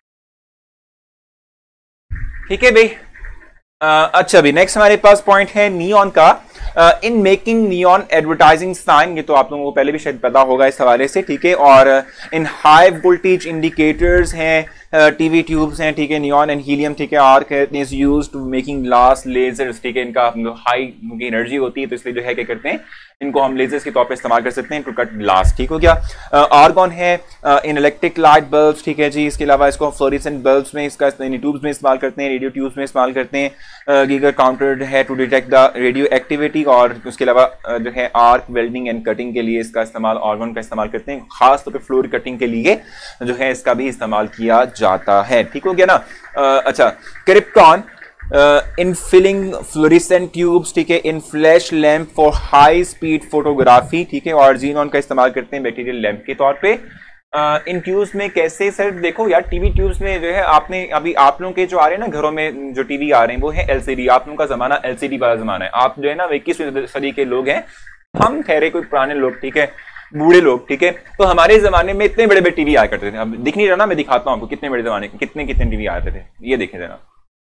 ठीक है भाई, अच्छा भी नेक्स्ट हमारे पास पॉइंट है नियॉन का। In making neon advertising sign, ये तो आप लोगों को पहले भी शायद पता होगा इस हवाले से। ठीक है, और इन हाई वोल्टेज इंडिकेटर्स हैं, टीवी ट्यूब्स हैं, ठीक है, नियॉन एंड हीलियम, ठीक है, arc is used to making glass lasers, ठीक है, इनका हाई एनर्जी होती है, तो इसलिए जो है क्या करते हैं, इनको हम लेजर्स के तौर पे इस्तेमाल कर सकते हैं टू कट ग्लास। ठीक हो गया। आर्गन है इन इलेक्ट्रिक लाइट बल्ब्स, ठीक है जी, इसके अलावा इसको फ्लोरेसेंट बल्ब्स में, इसका ट्यूब्स में इस्तेमाल करते हैं, रेडियो ट्यूब्स में इस्तेमाल करते हैं। गीगर काउंटर है to detect the radioactivity, और उसके अलावा जो है आर्क वेल्डिंग एंड कटिंग के लिए इसका इस्तेमाल, आर्गन का इस्तेमाल करते हैं, खास तौर पर फ्लोर कटिंग के लिए जो है इसका भी इस्तेमाल किया जाता है। ठीक हो गया ना। uh, अच्छा, krypton in filling fluorescent tubes, ठीक है, in flash lamp for high speed photography, ठीक है, और जीनॉन का इस्तेमाल करते हैं बैक्टीरियल लैंप के तौर पे। uh, इन ट्यूब्स में कैसे सर? देखो यार, टीवी ट्यूब्स में जो है आपने अभी आप लोगों के जो आ रहे हैं ना घरों में जो टीवी आ रहे हैं वो है एलसीडी, आप लोगों का जमाना एलसीडी वाला जमाना है, आप जो है ना इक्कीसवीं सदी के लोग हैं, हम ठहरे कोई पुराने लोग, ठीक है, बूढ़े लोग, ठीक है, तो हमारे जमाने में इतने बड़े बड़े टीवी आया करते थे। अब दिख नहीं रहा ना, मैं दिखाता हूं आपको कितने बड़े जमाने कितने कितने टीवी आते थे, ये देखें जरा,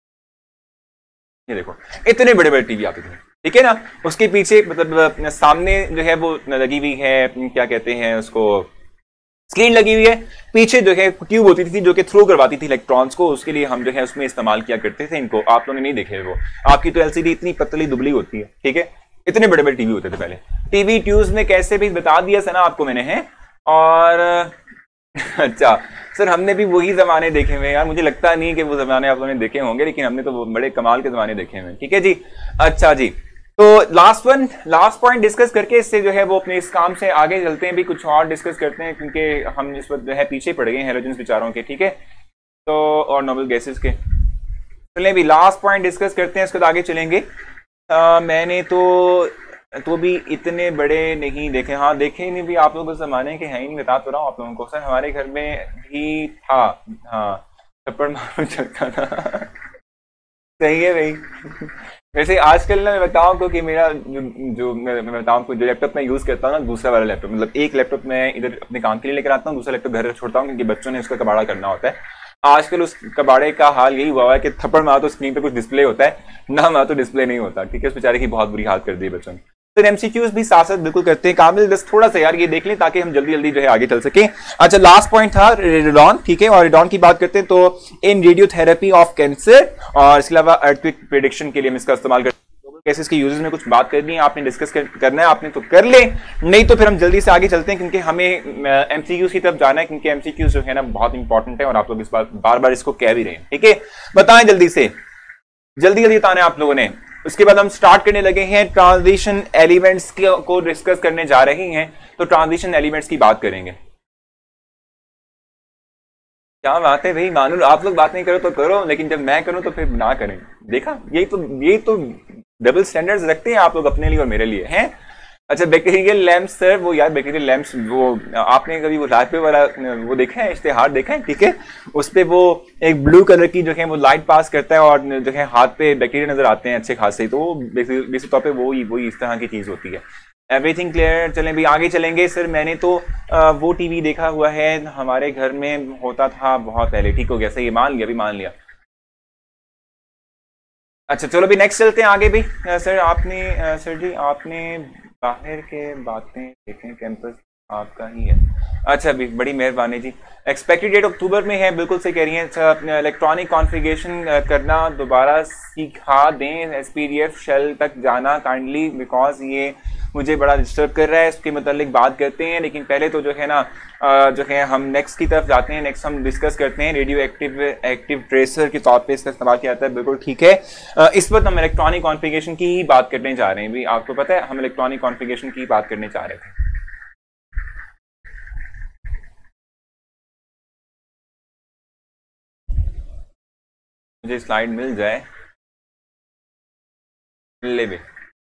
ये देखो इतने बड़े बड़े टीवी आते थे, ठीक है ना। उसके पीछे मतलब सामने जो है वो लगी हुई है, क्या कहते हैं उसको, स्क्रीन लगी हुई है, पीछे जो है ट्यूब होती थी जो कि थ्रू करवाती थी इलेक्ट्रॉन्स को, उसके लिए हम जो है उसमें इस्तेमाल किया करते थे इनको। आप लोगों ने नहीं देखे वो, आपकी तो एलसीडी इतनी पतली दुबली होती है, ठीक है, इतने बड़े बड़े टीवी होते थे पहले। टीवी ट्यूब्स में कैसे भी बता दिया था ना आपको मैंने, है। और अच्छा सर, हमने भी वही जमाने देखे हुए यार, मुझे लगता नहीं कि वो जमाने आप लोगों ने देखे होंगे, लेकिन हमने तो वो बड़े कमाल के जमाने देखे हुए। ठीक है जी, अच्छा जी, तो last one last point discuss करके इससे जो है वो अपने इस काम से आगे चलते हैं, भी कुछ और डिस्कस करते हैं, क्योंकि हम इस वक्त जो है पीछे पड़ गए हेलोजेंस विचारों के, ठीक है, तो और नोबल गैसेस के। चलें भी लास्ट पॉइंट डिस्कस करते हैं, इसके बाद आगे चलेंगे। आ, मैंने तो तो भी इतने बड़े नहीं देखे, हाँ देखे नहीं भी, आप लोगों के जमाने के हैं ही नहीं, बता तो रहा हूँ आप लोगों को। सर हमारे घर में भी था, हाँ थप्पड़ मार सकता था सही है भाई। वैसे आजकल ना मैं बताऊँ को कि मेरा जो जो मैं बताऊँ को जो लैपटॉप मैं यूज़ करता हूँ ना, दूसरा वाला लैपटॉप, मतलब एक लैपटॉप मैं इधर अपने काम के लिए लेकर आता हूँ, दूसरा लैपटॉप घर छोड़ता हूँ, क्योंकि बच्चों ने उसका कबाड़ा करना होता है। आजकल उस कबाड़े का हाल यही हुआ है कि थप्पड़ मारो तो स्क्रीन पे कुछ डिस्प्ले होता है, ना मारो तो डिस्प्ले नहीं होता, ठीक है, उस बेचारे की बहुत बुरी हालत कर दी बच्चों ने। फिर एमसीक्यूज भी साथ साथ बिल्कुल करते हैं। कामिल बस थोड़ा सा यार ये देख लें ताकि हम जल्दी जल्दी जो है आगे चल सकें। अच्छा, लास्ट पॉइंट था रेडोन, ठीक है, और रेडोन की बात करते हैं तो इन रेडियोथेरेपी ऑफ कैंसर और इसके अलावा अर्थक्वेक प्रेडिक्शन के लिए हम इसका इस्तेमाल करते हैं। केसेस के यूजेस में कुछ बात करनी है, आपने डिस्कस कर, करना है आपने तो कर ले, नहीं तो फिर हम जल्दी से आगे चलते हैं क्योंकि हमें एमसीक्यूज की तरफ जाना है, क्योंकि एमसीक्यूज जो है ना बहुत इंपॉर्टेंट है और आप लोग इस बार बार बार इसको कह भी रहे हैं। ठीक है, बताएं जल्दी से, जल्दी जल्दी बताना है आप लोगों ने। उसके बाद हम स्टार्ट करने लगे हैं ट्रांजिशन एलिमेंट्स को डिस्कस करने जा रहे हैं। तो ट्रांजिशन एलिमेंट्स की बात करेंगे। क्या बात है भाई मानो, आप लोग बात नहीं करो तो करो, लेकिन जब मैं करूं तो फिर ना करें। देखा, यही तो यही तो डबल स्टैंडर्ड्स रखते हैं आप लोग अपने लिए और मेरे लिए हैं। अच्छा, बैक्टीरियल लैम्प्स सर, वो यार बैक्टीरियल लैम्प्स वो आपने कभी वो लाइट पे वाला वो देखा है, इश्तेहार देखा है, ठीक है, उस पे वो एक ब्लू कलर की जो है वो लाइट पास करता है और जो है हाथ पे बैक्टीरिया नजर आते हैं अच्छे खासे, तो बेसिक तौर पे वो ही वही इस तरह की चीज होती है। एवरीथिंग क्लियर, चलें भी आगे चलेंगे। सर मैंने तो आ, वो टीवी देखा हुआ है, हमारे घर में होता था बहुत पहले। ठीक हो गया, सही, मान लिया भी मान लिया। अच्छा चलो भी नेक्स्ट चलते हैं आगे भी। आ, सर आपने आ, सर जी आपने बाहर के बातें देखें, कैंपस आपका ही है। अच्छा अभी, बड़ी मेहरबानी जी। एक्सपेक्टेड डेट अक्टूबर में है, बिल्कुल सही कह रही हैं। अच्छा, इलेक्ट्रॉनिक कॉन्फ़िगरेशन करना दोबारा सिखा दें, एसपीडीएफ शेल तक जाना काइंडली, बिकॉज ये मुझे बड़ा डिस्टर्ब कर रहा है। इसके मतलब बात करते हैं, लेकिन पहले तो जो है ना जो है हम नेक्स्ट की तरफ जाते हैं। नेक्स्ट हम डिस्कस करते हैं रेडियो एक्टिव एक्टिव ट्रेसर के तौर पे इसका इस्तेमाल किया जाता है, बिल्कुल ठीक है। इस वक्त हम इलेक्ट्रॉनिक कॉन्फ़िगरेशन की ही बात करने जा रहे हैं। भी आपको पता है हम इलेक्ट्रॉनिक कॉन्फ़िगरेशन की बात करने जा रहे थे। मुझे स्लाइड मिल जाए ले भी।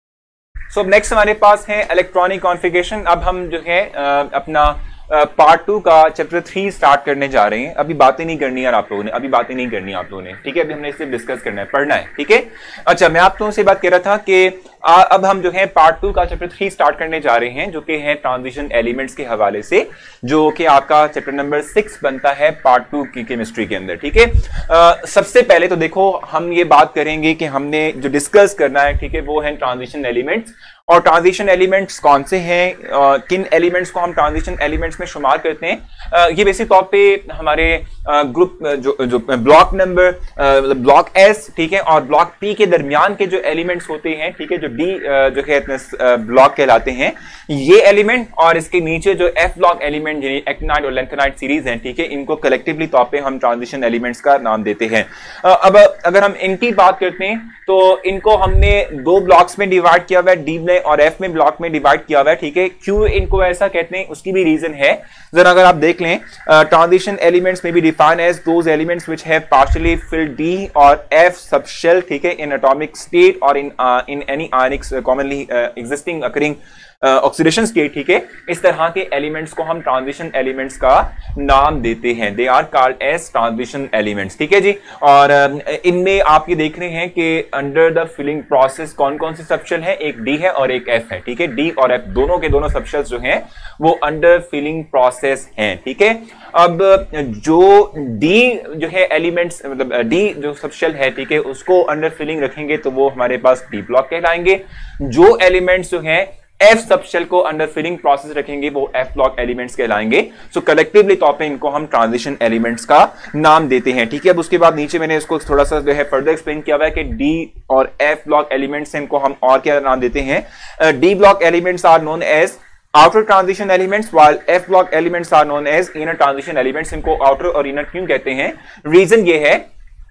सो अब नेक्स्ट हमारे पास है इलेक्ट्रॉनिक कॉन्फ़िगरेशन। अब हम जो है अपना पार्ट टू का चैप्टर थ्री स्टार्ट करने जा रहे हैं। अभी बातें नहीं करनी यार आप लोगों ने, अभी बातें नहीं करनी आप लोगों ने, ठीक है। अभी हमने इसे डिस्कस करना है, पढ़ना है, ठीक है। अच्छा, मैं आप लोगों से बात कर रहा था कि आ, अब हम जो है पार्ट टू का चैप्टर थ्री स्टार्ट करने जा रहे हैं, जो कि है ट्रांजिशन एलिमेंट्स के हवाले से, जो कि आपका चैप्टर नंबर सिक्स बनता है पार्ट टू की केमिस्ट्री के अंदर, ठीक है। सबसे पहले तो देखो हम ये बात करेंगे कि हमने जो डिस्कस करना है, ठीक है, वो है ट्रांजिशन एलिमेंट्स। और ट्रांजिशन एलिमेंट्स कौन से हैं, किन एलिमेंट्स को हम ट्रांजिशन एलिमेंट्स में शुमार करते हैं, आ, ये बेसिक तौर पे हमारे ग्रुप जो जो ब्लॉक नंबर ब्लॉक एस, ठीक है, और ब्लॉक पी के दरमियान के जो एलिमेंट्स होते हैं, ठीक है, जो डी जो है ब्लॉक कहलाते हैं ये एलिमेंट, और इसके नीचे जो एफ ब्लॉक एलिमेंट यानी एक्टिनाइड और लेंथेनाइड सीरीज हैं, ठीक है, इनको कलेक्टिवली तौर पे हम ट्रांजिशन एलिमेंट्स का नाम देते हैं। अब अगर हम इनकी बात करते हैं तो इनको हमने दो ब्लॉक्स में डिवाइड किया हुआ है, डी में और एफ में ब्लॉक में डिवाइड किया हुआ है, ठीक है। क्यों इनको ऐसा कहते हैं उसकी भी रीजन है, जरा अगर आप देख लें, ट्रांजिशन एलिमेंट्स में भी define as those elements which have partially filled D और एफ सबशेल, ठीक है, इन एटॉमिक स्टेट और in in any ionic commonly existing occurring oxidation state, ठीक है। इस तरह के एलिमेंट्स को हम ट्रांजिशन एलिमेंट्स का नाम देते हैं, they are called as transition elements, ठीक है जी। और इनमें आप ये देख रहे हैं कि अंडर द फिलिंग प्रोसेस कौन कौन से सबशेल है, एक डी है और एक एफ है, ठीक है। डी और एफ दोनों के दोनों सबशेल्स जो हैं वो अंडर फिलिंग प्रोसेस हैं, ठीक है। अब जो डी जो है एलिमेंट्स मतलब डी जो सबशेल है, ठीक है, उसको अंडर फिलिंग रखेंगे तो वो हमारे पास डी ब्लॉक कहलाएंगे। जो एलिमेंट्स जो हैं एफ सबशेल को अंडर फिलिंग प्रोसेस रखेंगे वो एफ ब्लॉक एलिमेंट्स कहलाएंगे। सो कलेक्टिवली तौर पे इनको हम ट्रांजिशन एलिमेंट्स का नाम देते हैं, ठीक है। अब उसके बाद नीचे मैंने इसको थोड़ा सा जो है फर्दर एक्सप्लेन किया हुआ है कि डी और एफ ब्लॉक एलिमेंट्स इनको हम और क्या नाम देते हैं। D block elements are known as outer transition elements, while F block elements are known as inner transition elements. इनको आउटर और इनर क्यों कहते हैं, रीजन ये है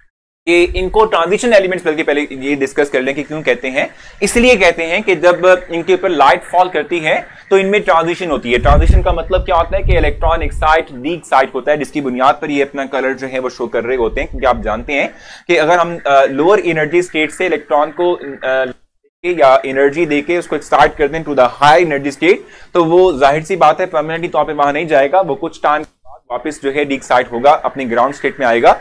कि इनको ट्रांजिशन एलिमेंट्स, बल्कि पहले ये डिस्कस कर लें कि क्यों कहते हैं। इसलिए कहते हैं कि जब इनके ऊपर लाइट फॉल करती है तो इनमें ट्रांजिशन होती है। ट्रांजिशन का मतलब क्या होता है कि इलेक्ट्रॉन एक्साइट डीएक्साइट होता है, जिसकी बुनियाद पर ये अपना कलर जो है वो शो कर रहे होते हैं। क्योंकि आप जानते हैं कि अगर हम लोअर एनर्जी स्टेट से इलेक्ट्रॉन को आ, या एनर्जी देके उसको एक्साइट कर दें to the high energy state, तो वो जाहिर सी बात है परमानेंटली तौर पे वहां नहीं जाएगा, वो कुछ टाइम के बाद वापस जो है डीएक्साइट होगा, अपनी ग्राउंड स्टेट में आएगा।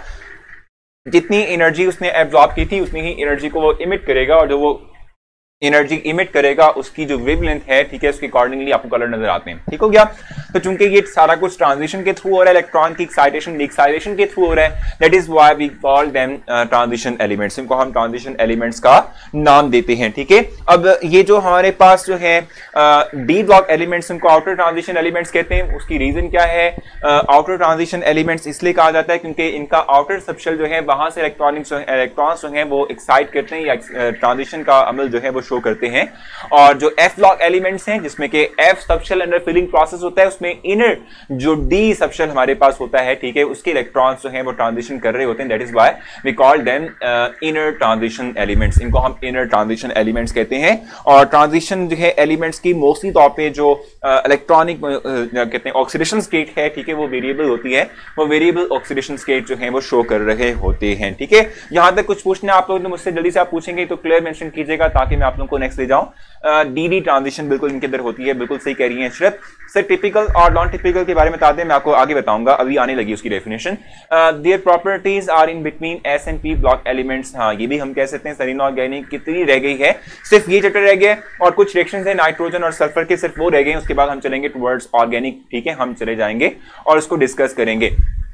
जितनी एनर्जी उसने एब्जॉर्ब की थी उतनी ही एनर्जी को वो इमिट करेगा, और जो वो एनर्जी इमिट करेगा उसकी जो वेवलेंथ है, ठीक है, उसके अकॉर्डिंगली आपको कलर नजर आते हैं, ठीक हो गया। तो चूंकि ये सारा कुछ ट्रांजिशन के थ्रू हो रहा है, इलेक्ट्रॉन की एक्साइटेशन एक्साइटेशन के थ्रू हो रहा है, that is why we call them transition elements. इनको हम ट्रांजिशन एलिमेंट्स का नाम देते हैं, ठीक है। अब ये जो हमारे पास जो है डी ब्लॉक एलिमेंट्स, उनको आउटर ट्रांजिशन एलिमेंट्स कहते हैं। उसकी रीजन क्या है? आउटर ट्रांजिशन एलिमेंट्स इसलिए कहा जाता है क्योंकि इनका आउटर सबशेल जो है वहां से इलेक्ट्रॉनिक्स इलेक्ट्रॉन्स जो है वो एक्साइट करते हैं या ट्रांजिशन का अमल जो है वो शो करते हैं। और जो एफ ब्लॉक एलिमेंट्स हैं जिसमें कि F subshell under filling process होता है, उसमें इनर जो डी सबशेल हमारे पास होता है, ठीक है, उसके इलेक्ट्रॉन्स जो है वो ट्रांजिशन कर रहे होते हैं। That is why we call them inner transition elements. इनको हम इनर ट्रांजिशन एलिमेंट्स कहते हैं। और ट्रांजिशन जो है एलिमेंट्स की मोस्टली तौर पे जो इलेक्ट्रॉनिक uh, uh, कहते हैं ऑक्सीडेशन स्टेट है, ठीक है, वो वेरिएबल होती है। वो वेरिएबल ऑक्सीडेशन स्टेट जो है वो शो कर रहे होते हैं, ठीक है। यहां तक कुछ पूछना आप लोग मुझसे जल्दी से आप पूछेंगे तो क्लियर मेंशन कीजिएगा ताकि मैं आप लोगों को नेक्स्ट ले जाऊं। डी डी ट्रांजिशन बिल्कुल इनके अंदर होती है, बिल्कुल सही कह रही है इशरत। सर टिपिकल और नॉन टिपिकल के बारे में बता दें, मैं आपको आगे बताऊंगा, अभी आने लगी उसकी definition. Their properties are in between S and P block elements. हाँ, ये भी हम कह सकते हैं। सर इनऑर्गेनिक कितनी रह गई है? सिर्फ ये चैप्टर रह गया और कुछ रिएक्शंस है नाइट्रोजन और सल्फर के, सिर्फ वो रह गए। उसके बाद हम चलेंगे टुवर्ड्स ऑर्गेनिक, ठीक है, हम चले जाएंगे और उसको डिस्कस करेंगे।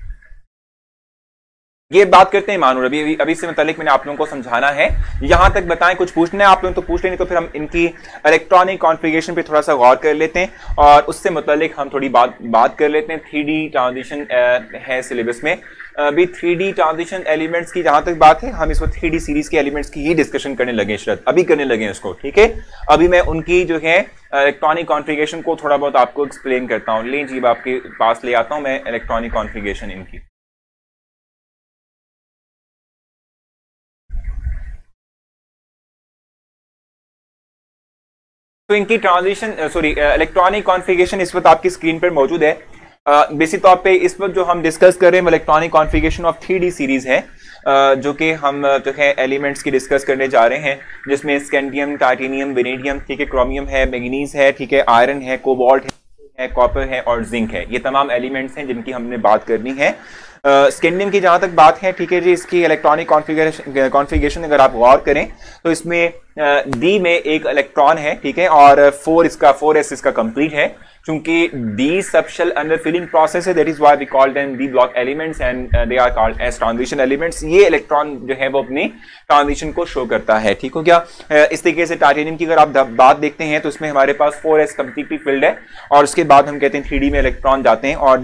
ये बात करते हैं मानूर, अभी अभी से मतलब मैंने आप लोगों को समझाना है। यहां तक बताएं, कुछ पूछना है आप लोगों तो पूछ लें, तो फिर हम इनकी इलेक्ट्रॉनिक कॉन्फ़िगरेशन पे थोड़ा सा गौर कर लेते हैं और उससे मतलब हम थोड़ी बात बात कर लेते हैं। थ्री डी ट्रांजिशन है सिलेबस में। अभी थ्री डी ट्रांजिशन एलिमेंट्स की जहां तक बात है, हम इस वक्त थ्री डी सीरीज के एलिमेंट्स की ही डिस्कशन करने लगे इशरत, अभी करने लगे इसको, ठीक है। अभी मैं उनकी जो है इलेक्ट्रॉनिक कॉन्फ़िगरेशन को थोड़ा बहुत आपको एक्सप्लेन करता हूँ। ले जी, आपके पास ले आता हूँ मैं इलेक्ट्रॉनिक कॉन्फ़िगरेशन इनकी। तो इनकी ट्रांजिशन सॉरी इलेक्ट्रॉनिक कॉन्फ़िगरेशन इस वक्त आपकी स्क्रीन पर मौजूद है। बेसिक तौर पे इस वक्त जो हम डिस्कस कर रहे हैं electronic configuration of three D series है, uh, जो कि हम जो है एलिमेंट्स की डिस्कस करने जा रहे हैं, जिसमें स्कैंडियम, टाइटेनियम, वेनेडियम, ठीक है, क्रोमियम है, मैंगनीज है, ठीक है, आयरन है, कोबाल्ट है, कॉपर है और जिंक है। ये तमाम एलिमेंट्स हैं जिनकी हमने बात करनी है। स्कैंडियम uh, की जहां तक बात है, ठीक है जी, इसकी इलेक्ट्रॉनिक कॉन्फ़िगरेशन कॉन्फ़िगरेशन अगर आप गौर करें तो इसमें डी uh, में एक इलेक्ट्रॉन है, ठीक है, और फोर इसका फोर एस इसका कंप्लीट है। चूंकि D subshell under filling process है, that is why we call them D block elements and they are called as transition elements. ये इलेक्ट्रॉन जो है वो अपनी ट्रांजिशन को शो करता है, ठीक हो गया। इस तरीके से टाइटेनियम की अगर आप बात देखते हैं तो इसमें हमारे पास फोर एस कंप्लीटली फिल्ड है और उसके बाद हम कहते हैं थ्री डी में इलेक्ट्रॉन जाते हैं। और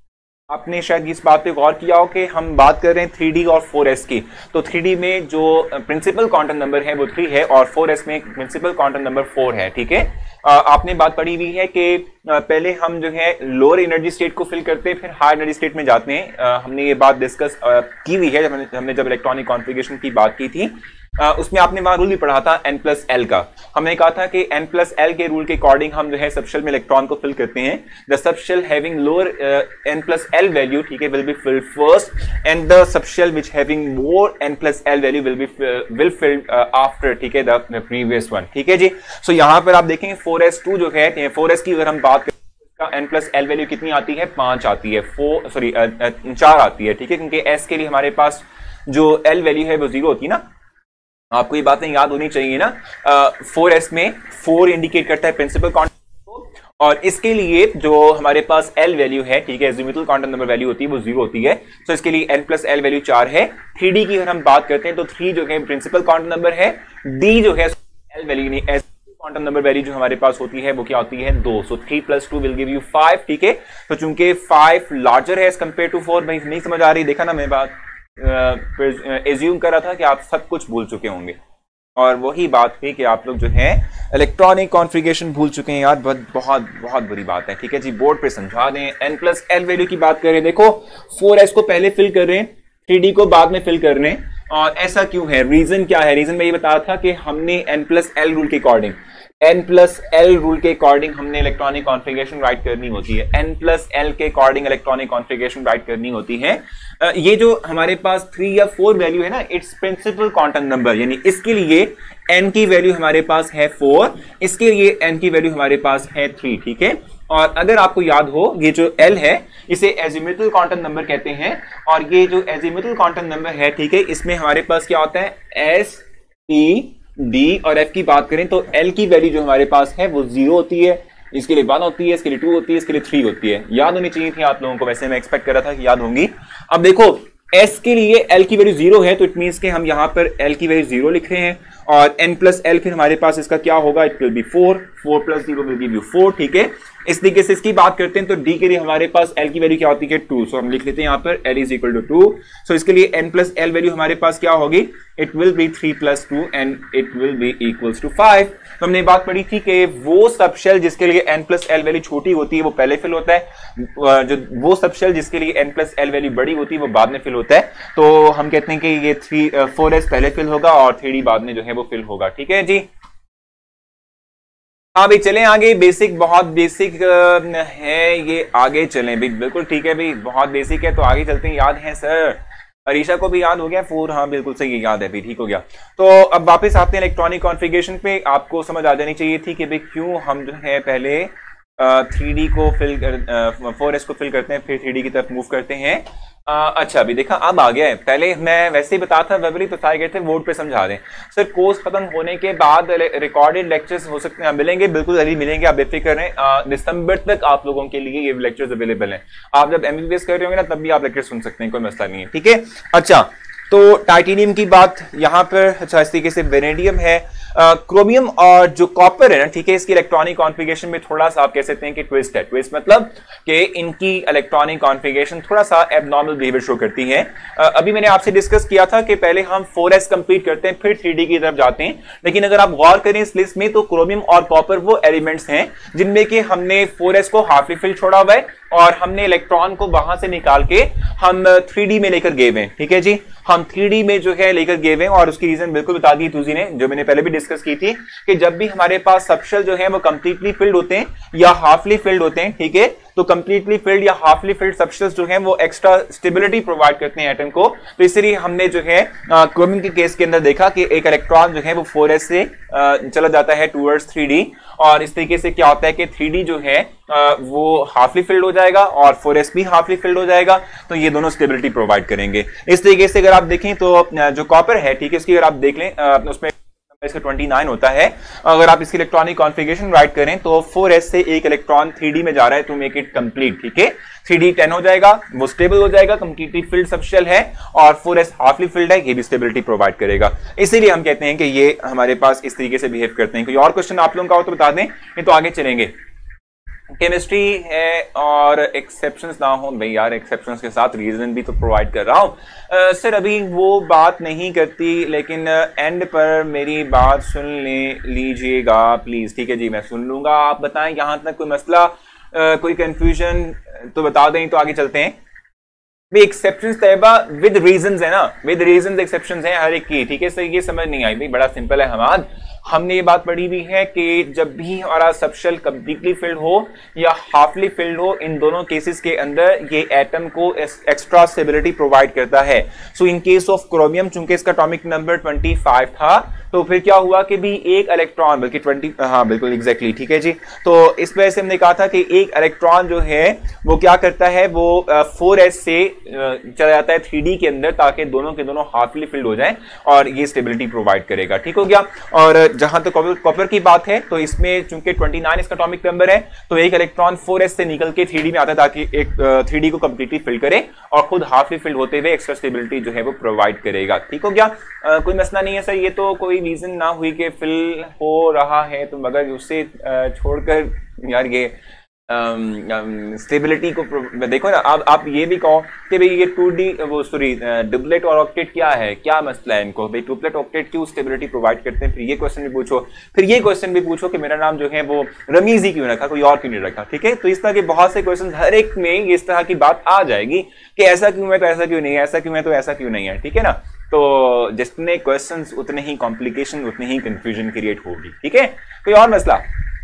आपने शायद इस बात पे गौर किया हो कि हम बात कर रहे हैं थ्री डी और फोर एस की, तो थ्री डी में जो प्रिंसिपल क्वांटम नंबर है वो थ्री है और फोर एस में प्रिंसिपल क्वांटम नंबर फोर है, ठीक है। आपने बात पढ़ी हुई है कि पहले हम जो है लोअर एनर्जी स्टेट को फिल करते हैं, फिर हाई एनर्जी स्टेट में जाते हैं। हमने ये बात डिस्कस की हुई है जब हमने जब इलेक्ट्रॉनिक कॉन्फ़िगरेशन की बात की थी। Uh, उसमें आपने वहां रूल भी पढ़ा था एन प्लस एल का। हमने कहा था कि एन प्लस एल के रूल के अकॉर्डिंग हम जो है सबशेल में इलेक्ट्रॉन को फिल करते हैं। The subshell having lower N plus L value, ठीक है, will be filled first and the subshell which having more N plus L value will be will filled after, ठीक है, द प्रीवियस वन, ठीक है जी। सो so, यहाँ पर आप देखेंगे फोर एस टू जो है, फोर एस की अगर हम बात करें एन प्लस एल वैल्यू कितनी आती है? पांच आती है, फोर सॉरी चार आती है, ठीक है, क्योंकि एस के लिए हमारे पास जो एल वैल्यू है वो जीरो होती है ना। आपको ये बातें याद होनी चाहिए ना। फोर एस में फोर इंडिकेट करता है प्रिंसिपल क्वांटम और इसके लिए जो हमारे पास एल वैल्यू है, ठीक है, एजिमुथल क्वांटम नंबर वैल्यू होती है वो जीरो होती है। तो इसके लिए एन प्लस एल वैल्यू चार है। थ्री डी की अगर हम बात करते हैं तो थ्री जो है प्रिंसिपल क्वांटम नंबर है, डी जो है एल वैल्यू नहीं, क्वांटम नंबर वैल्यू जो हमारे पास होती है वो क्या होती है? दो। So three plus two will give you five, ठीक है। तो चूंकि फाइव लार्जर है एज कंपेयर टू फोर, भाई नहीं समझ आ रही, देखा ना मैं बात एज्यूम कर रहा था कि आप सब कुछ भूल चुके होंगे और वही बात थी कि आप लोग जो है इलेक्ट्रॉनिक कॉन्फ़िगरेशन भूल चुके हैं यार। बहुत बहुत बहुत बुरी बात है, ठीक है जी। बोर्ड पे समझा दें। एन प्लस एल वैल्यू की बात करें, देखो फोर एस को पहले फिल कर रहे हैं, थ्री डी को बाद में फिल कर रहे हैं। और ऐसा क्यों है? रीजन क्या है? रीजन मैं ये बताया था कि हमने एन प्लस एल रूल के according N plus L rule के अकॉर्डिंग हमने इलेक्ट्रॉनिक कॉन्फ़िगरेशन राइट करनी होती है। एन प्लस एल के अकॉर्डिंग इलेक्ट्रॉनिक कॉन्फ़िगरेशन राइट करनी होती है। ये जो हमारे पास थ्री या फोर वैल्यू है ना, इट्स प्रिंसिपल क्वांटम नंबर, यानी इसके लिए एन की वैल्यू हमारे पास है फोर, इसके लिए एन की वैल्यू हमारे पास है थ्री, ठीक है। और अगर आपको याद हो, ये जो एल है इसे एजिमुथल क्वांटम नंबर कहते हैं और ये जो एजिमुथल क्वांटम नंबर है, ठीक है, इसमें हमारे पास क्या होता है? एस, टी, डी और एफ की बात करें तो एल की वैल्यू जो हमारे पास है वो जीरो होती है, इसके लिए वन होती है, इसके लिए टू होती है, इसके लिए थ्री होती है। याद होनी चाहिए थी आप लोगों को, वैसे मैं एक्सपेक्ट कर रहा था कि याद होंगी। अब देखो s के लिए l की वैल्यू जीरो है तो इट मींस कि हम यहां पर l की वैल्यू जीरो लिख रहे हैं और n प्लस l फिर हमारे पास इसका क्या होगा, it will be four, four plus zero will give you four, ठीक है। इस तरीके से इसकी बात करते हैं तो d के लिए हमारे पास l की वैल्यू क्या होती है, टू, सो हम लिख लेते हैं यहां पर l is equal to two. So इसके लिए n प्लस l वैल्यू हमारे पास क्या होगी, it will be three plus two and it will be equals to five. तो हमने बात पढ़ी थी कि वो सब शेल जिसके लिए n प्लस l वैल्यू छोटी होती है वो पहले फिल होता है, जो वो सब शेल जिसके लिए n प्लस l वैल्यू बड़ी होती है वो बाद में फिल होता है। तो हम कहते हैं कि ये थ्री फोर एस पहले फिल होगा और थ्री डी बाद में जो है वो फिल होगा, ठीक है जी। हाँ भाई चलें आगे, बेसिक बहुत बेसिक है ये, आगे चलें भाई, बिल्कुल ठीक है भाई, बहुत बेसिक है तो आगे चलते हैं। याद है सर, अरीशा को भी याद हो गया फोर, हाँ बिल्कुल सही याद है भाई, ठीक हो गया। तो अब वापस आते हैं इलेक्ट्रॉनिक कॉन्फ़िगरेशन पे। आपको समझ आ जानी चाहिए थी कि भाई क्यों हम जो है पहले थ्री डी को फिल कर फोर एस को फिल करते हैं फिर थ्री डी की तरफ मूव करते हैं। आ, अच्छा अभी देखा अब आ गया है, पहले मैं वैसे ही बताता वेबली तो सारे गए थे बोर्ड पे समझा दें। सर कोर्स खत्म होने के बाद रिकॉर्डेड लेक्चर्स हो सकते हैं, मिलेंगे बिल्कुल जल्दी मिलेंगे, आप बेफिक्र रहें। दिसंबर तक आप लोगों के लिए ये लेक्चर्स अवेलेबल हैं। आप जब एमबीबीएस कर रहे होंगे ना तब भी आप लेक्चर सुन सकते हैं, कोई मसला नहीं है, ठीक है। अच्छा तो टाइटेनियम की बात यहाँ पर, अच्छा इस तरीके से वेनेडियम है, क्रोमियम और जो कॉपर है ना, ठीक है, इसकी इलेक्ट्रॉनिक कॉन्फ़िगरेशन में थोड़ा सा आप कह सकते हैं कि ट्विस्ट है। ट्विस्ट मतलब कि इनकी इलेक्ट्रॉनिक कॉन्फ़िगरेशन थोड़ा सा एबनॉर्मल बिहेवियर शो करती है। अभी मैंने आपसे डिस्कस किया था कि पहले हम फोर एस कंप्लीट करते हैं फिर थ्री डी की तरफ जाते हैं, लेकिन अगर आप गौर करें इस लिस्ट में तो क्रोमियम और कॉपर वो एलिमेंट्स हैं जिनमें कि हमने फोर एस को हाफली फिल छोड़ा हुआ है और हमने इलेक्ट्रॉन को वहां से निकाल के हम थ्री डी में लेकर गए हुए, ठीक है जी। हम थ्री डी में जो है लेकर गए हुए और उसकी रीजन बिल्कुल बता दी तुझी ने, जो मैंने पहले भी डिस्कस की थी कि जब भी हमारे पास सबशेल जो है वो कंप्लीटली फिल्ड होते हैं या हाफली फिल्ड होते हैं, ठीक है, तो कंप्लीटली फिल्ड या हाफली फिल्ड सबशेल्स जो हैं वो एक्स्ट्रा स्टेबिलिटी प्रोवाइड करते हैं एटम को। तो इसलिए हमने जो है क्रोमियम के केस के अंदर देखा कि एक इलेक्ट्रॉन जो है वो फोर एस से आ, चला जाता है टूवर्ड्स थ्री डी और इस तरीके से क्या होता है कि थ्री डी जो है आ, वो हाफली फिल्ड हो जाएगा और फोर एस भी हाफली फिल्ड हो जाएगा, तो ये दोनों स्टेबिलिटी प्रोवाइड करेंगे। इस तरीके से अगर आप देखें तो जो कॉपर है, ठीक है, इसकी अगर आप देख लें उसमें इसका ट्वेंटी नाइन होता है। अगर आप इसकी इलेक्ट्रॉनिक कॉन्फ़िगरेशन राइट करें तो फोर एस से एक इलेक्ट्रॉन थ्री डी में जा रहा है टू मेक इट कंप्लीट, ठीक है। थ्री डी टेन हो जाएगा, वो स्टेबल हो जाएगा, कंप्लीटली फिल्ड सबशेल है और फोर एस हाफली फिल्ड है, ये भी स्टेबिलिटी प्रोवाइड करेगा। इसीलिए हम कहते हैं कि ये हमारे पास इस तरीके से बिहेव करते हैं। कोई और क्वेश्चन आप लोगों का हो तो बता दें, नहीं तो आगे चलेंगे। केमिस्ट्री है और एक्सेप्शंस ना हो भाई यार, एक्सेप्शंस के साथ रीजन भी तो प्रोवाइड कर रहा हूं सर, अभी वो बात नहीं करती लेकिन एंड पर मेरी बात सुन ले लीजिएगा प्लीज, ठीक है जी, मैं सुन लूंगा। आप बताएं यहां तक कोई मसला, आ, कोई कंफ्यूजन तो बता दें तो आगे चलते हैं। एक्सेप्शंस तैयबा विद रीजंस है ना, विद रीजंस एक्सेप्शंस हैं हर एक की, ठीक है। सर ये समझ नहीं आई भाई, बड़ा सिंपल है हमाद, हमने ये बात पढ़ी हुई है कि जब भी हमारा सबशेल कंप्लीटली फिल्ड हो या हाफली फिल्ड हो, इन दोनों केसेस के अंदर ये एटम को एक्स्ट्रा स्टेबिलिटी प्रोवाइड करता है। So in case of chromium चूंकि इसका एटॉमिक नंबर ट्वेंटी फाइव था तो फिर क्या हुआ कि भी एक इलेक्ट्रॉन बल्कि ट्वेंटी, हाँ बिल्कुल एग्जैक्टली, ठीक है जी। तो इस वजह से हमने कहा था कि एक इलेक्ट्रॉन जो है वो क्या करता है, वो फोर एस से चला जाता है थ्री डी के अंदर ताकि दोनों के दोनों हाफली फिल्ड हो जाए और ये स्टेबिलिटी प्रोवाइड करेगा, ठीक हो गया। और जहां तक तो कॉपर की बात है तो इसमें चूंकि ट्वेंटी नाइन इसका एटॉमिक नंबर है तो एक इलेक्ट्रॉन फोर एस से निकल के थ्री डी में आता है ताकि एक थ्री डी को कंप्लीटली फिल करे और खुद हाफली फिल्ड होते हुए एक्स्ट्रा स्टेबिलिटी जो है वो प्रोवाइड करेगा, ठीक हो गया। आ, कोई मसला नहीं है सर, ये तो कोई रीजन ना हुई कि फिल हो रहा है तो मगर उससे छोड़कर यार ये स्टेबिलिटी को देखो ना। आप आप ये भी कहो कि भाई ये टू डी वो सॉरी डुप्लेट और ऑक्टेट क्या है, क्या मसला है इनको, भाई डुप्लेट ऑक्टेट क्यों स्टेबिलिटी प्रोवाइड करते हैं, फिर ये क्वेश्चन भी पूछो, फिर ये क्वेश्चन भी पूछो कि मेरा नाम जो है वो रमीज ही क्यों रखा, कोई और क्यों नहीं रखा, ठीक है। तो इस तरह के बहुत से क्वेश्चन हर एक में इस तरह की बात आ जाएगी कि ऐसा क्यों है तो ऐसा क्यों नहीं है, ऐसा क्यों है तो ऐसा क्यों नहीं है, ठीक है ना। तो जितने क्वेश्चंस उतने ही कॉम्प्लिकेशन उतनी ही कंफ्यूजन क्रिएट होगी, ठीक है। कोई और मसला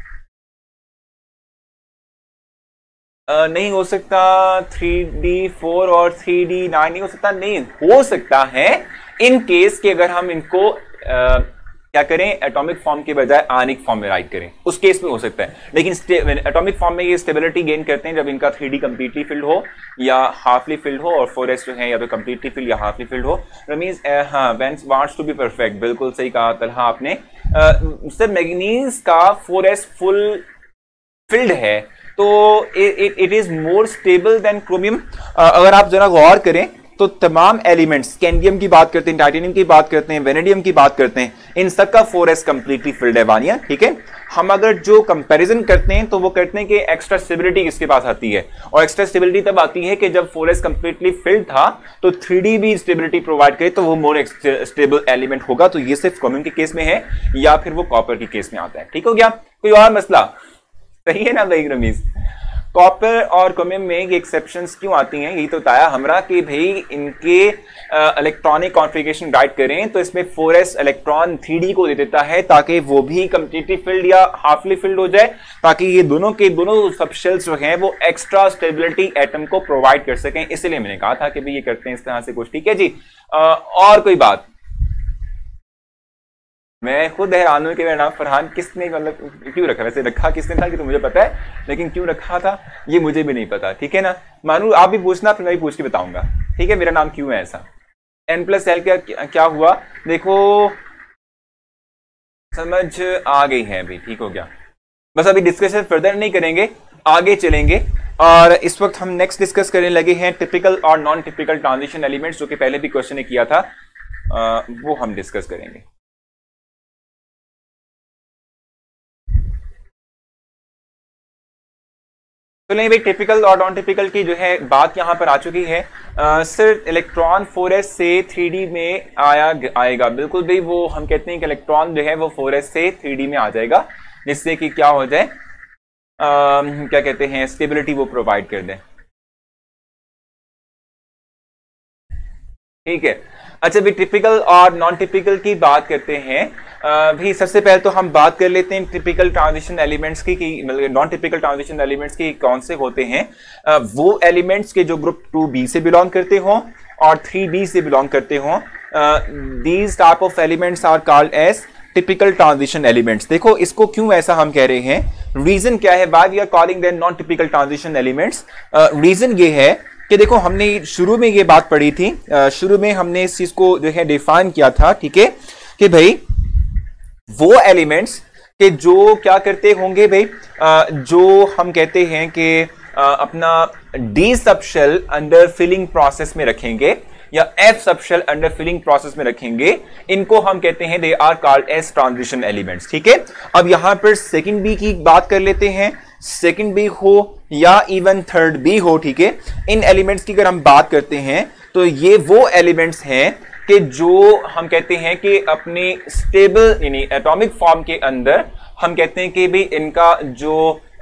Uh, नहीं हो सकता थ्री डी फोर और थ्री डी नाइन नहीं हो सकता, नहीं हो सकता है इन केस कि अगर हम इनको uh, क्या करें, एटॉमिक फॉर्म के बजाय आयनिक फॉर्म में राइट करें, उस केस में हो सकता है। लेकिन एटॉमिक फॉर्म में ये स्टेबिलिटी गेन करते हैं जब इनका थ्री डी कंप्लीटली फिल्ड हो या हाफली फिल्ड हो और फोर एस जो है या तो कंप्लीटली फिल्ड या हाफली फिल्ड हो। रमीज हाँ वेंस वांट्स टू बी परफेक्ट, बिल्कुल सही कहा तलहा आपने। सर मैग्नीज का फोर एस फुल फिल्ड है तो it is more stable than chromium. अगर आप जरा गौर करें तो तमाम एलिमेंट्स, स्कैंडियम की बात करते हैं, टाइटेनियम की बात करते हैं, वेनेडियम की बात करते हैं, इन सब का फोर एस कंप्लीटली फिल्ड है वानिया, ठीक है। हम अगर जो कंपैरिजन करते हैं तो वो करते हैं कि एक्स्ट्रा स्टेबिलिटी किसके पास आती है, और एक्स्ट्रा स्टेबिलिटी तब आती है कि जब फोर एस कंप्लीटली फिल्ड था तो थ्री डी भी स्टेबिलिटी प्रोवाइड करे तो वो मोर स्टेबल एलिमेंट होगा। तो ये सिर्फ क्रोमियम के केस में है या फिर वो कॉपर के केस में आता है, ठीक हो गया। कोई और मसला? सही है ना भाई रमीज? कॉपर और क्रोमियम में ये एक्सेप्शंस क्यों आती हैं, यही तो बताया हमरा कि भाई इनके इलेक्ट्रॉनिक कॉन्फ़िगरेशन गाइड करें तो इसमें four S electron three D को दे देता है ताकि वो भी कंप्लीटली फिल्ड या हाफली फिल्ड हो जाए, ताकि ये दोनों के दोनों सबशेल्स जो हैं वो एक्स्ट्रा स्टेबिलिटी एटम को प्रोवाइड कर सकें। इसलिए मैंने कहा था कि भाई ये करते हैं इस तरह से कुछ, ठीक है जी। आ, और कोई बात? मैं खुद हैरान हूं कि मेरा नाम फरहान किसने मतलब क्यों रखा, वैसे रखा किसने था कि तो मुझे पता है, लेकिन क्यों रखा था ये मुझे भी नहीं पता, ठीक है ना। मानू आप भी पूछना फिर मैं भी पूछ के बताऊंगा, ठीक है, मेरा नाम क्यों है ऐसा। एन प्लस एल क्या क्या हुआ देखो, समझ आ गई है अभी, ठीक हो गया। बस अभी डिस्कशन फर्दर नहीं करेंगे, आगे चलेंगे। और इस वक्त हम नेक्स्ट डिस्कस करने लगे हैं टिपिकल और नॉन टिपिकल ट्रांजिशन एलिमेंट्स, जो कि पहले भी क्वेश्चन ने किया था, आ, वो हम डिस्कस करेंगे। तो नहीं भाई, टिपिकल और नॉन टिपिकल की जो है बात यहां पर आ चुकी है। आ, सिर्फ इलेक्ट्रॉन फोर एस से थ्री डी में आया आएगा, बिल्कुल भाई, वो हम कहते हैं कि इलेक्ट्रॉन जो है वो फोर एस से थ्री डी में आ जाएगा, जिससे कि क्या हो जाए, आ, क्या कहते हैं, स्टेबिलिटी वो प्रोवाइड कर दें, ठीक है। अच्छा भी टिपिकल और नॉन टिपिकल की बात करते हैं। भी सबसे पहले तो हम बात कर लेते हैं टिपिकल ट्रांजिशन एलिमेंट्स की, कि मतलब नॉन टिपिकल ट्रांजिशन एलिमेंट्स की कौन से होते हैं। आ, वो एलिमेंट्स के जो ग्रुप टू बी से बिलोंग करते हों और थ्री बी से बिलोंग करते हों, these type of elements are called as typical transition elements. देखो इसको क्यों ऐसा हम कह रहे हैं, रीजन क्या है, why we are calling them non typical transition elements. Reason ये है कि देखो हमने शुरू में ये बात पढ़ी थी, शुरू में हमने इस चीज को जो है डिफाइन किया था, ठीक है, कि भाई वो एलिमेंट्स के जो क्या करते होंगे भाई, जो हम कहते हैं कि अपना D subshell under filling process में रखेंगे या F subshell under filling process में रखेंगे, इनको हम कहते हैं they are called as transition elements, ठीक है। अब यहां पर सेकंड बी की बात कर लेते हैं, सेकंड बी हो या इवन थर्ड बी हो, ठीक है। इन एलिमेंट्स की अगर हम बात करते हैं तो ये वो एलिमेंट्स हैं कि जो हम कहते हैं कि अपनी स्टेबल यानी एटॉमिक फॉर्म के अंदर हम कहते हैं कि भी इनका जो